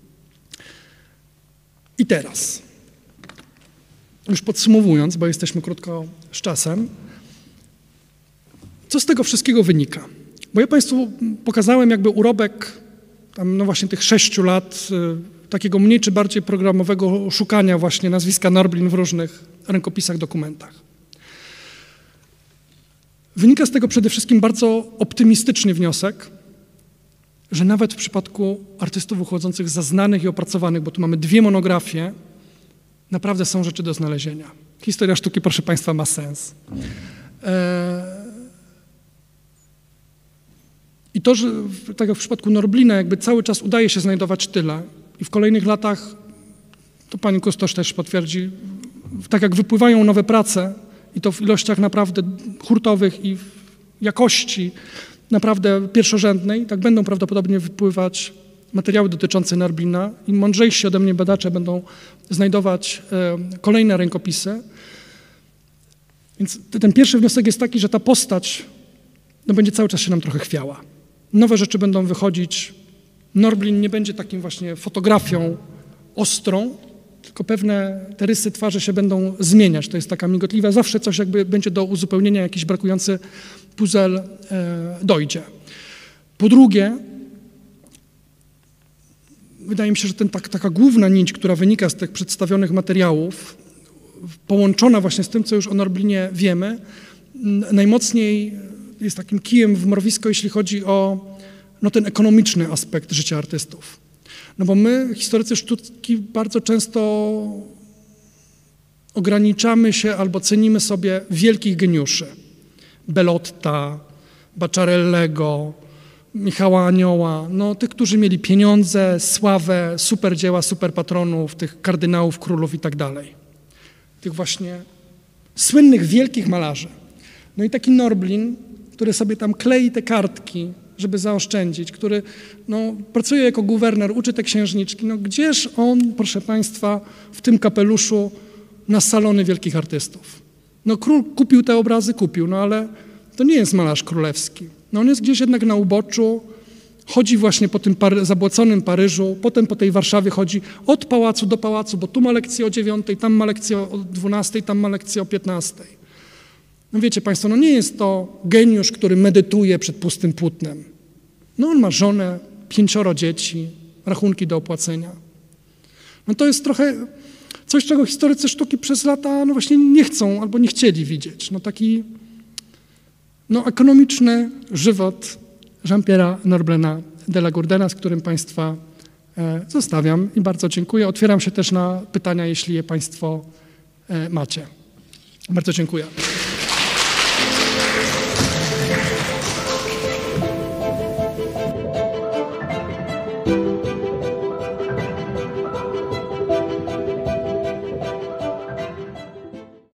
I teraz, już podsumowując, bo jesteśmy krótko z czasem, co z tego wszystkiego wynika? Bo ja Państwu pokazałem jakby urobek tam, no właśnie tych sześciu lat y, takiego mniej czy bardziej programowego szukania właśnie nazwiska Norblin w różnych rękopisach, dokumentach. Wynika z tego przede wszystkim bardzo optymistyczny wniosek, że nawet w przypadku artystów uchodzących za znanych i opracowanych, bo tu mamy dwie monografie, naprawdę są rzeczy do znalezienia. Historia sztuki, proszę Państwa, ma sens. E I to, że tak jak w przypadku Norblina jakby cały czas udaje się znajdować tyle i w kolejnych latach, to pani kustosz też potwierdzi, tak jak wypływają nowe prace i to w ilościach naprawdę hurtowych i w jakości naprawdę pierwszorzędnej, tak będą prawdopodobnie wypływać materiały dotyczące Norblina i mądrzejsi ode mnie badacze będą znajdować e, kolejne rękopisy. Więc ten pierwszy wniosek jest taki, że ta postać no, będzie cały czas się nam trochę chwiała. Nowe rzeczy będą wychodzić. Norblin nie będzie takim właśnie fotografią ostrą, tylko pewne te rysy twarzy się będą zmieniać. To jest taka migotliwa, zawsze coś jakby będzie do uzupełnienia, jakiś brakujący puzzle e, dojdzie. Po drugie, wydaje mi się, że ten, tak, taka główna nić, która wynika z tych przedstawionych materiałów, połączona właśnie z tym, co już o Norblinie wiemy, najmocniej jest takim kijem w mrowisko, jeśli chodzi o no, ten ekonomiczny aspekt życia artystów. No bo my, historycy sztuki, bardzo często ograniczamy się albo cenimy sobie wielkich geniuszy. Bellotta, Bacciarellego, Michała Anioła, no tych, którzy mieli pieniądze, sławę, super dzieła, super patronów, tych kardynałów, królów i tak dalej. Tych właśnie słynnych, wielkich malarzy. No i taki Norblin, który sobie tam klei te kartki, żeby zaoszczędzić, który no, pracuje jako guwerner, uczy te księżniczki. No gdzież on, proszę Państwa, w tym kapeluszu na salony wielkich artystów? No król kupił te obrazy, kupił, no ale to nie jest malarz królewski. No on jest gdzieś jednak na uboczu, chodzi właśnie po tym Pary- zabłoconym Paryżu, potem po tej Warszawie chodzi od pałacu do pałacu, bo tu ma lekcję o dziewiątej, tam ma lekcję o dwunastej, tam ma lekcję o piętnastej. No wiecie Państwo, no nie jest to geniusz, który medytuje przed pustym płótnem. No on ma żonę, pięcioro dzieci, rachunki do opłacenia. No to jest trochę coś, czego historycy sztuki przez lata no właśnie nie chcą albo nie chcieli widzieć. No taki no ekonomiczny żywot Jean-Pierre'a Norblina de la Gourdena, z którym Państwa e, zostawiam i bardzo dziękuję. Otwieram się też na pytania, jeśli je Państwo e, macie. Bardzo dziękuję.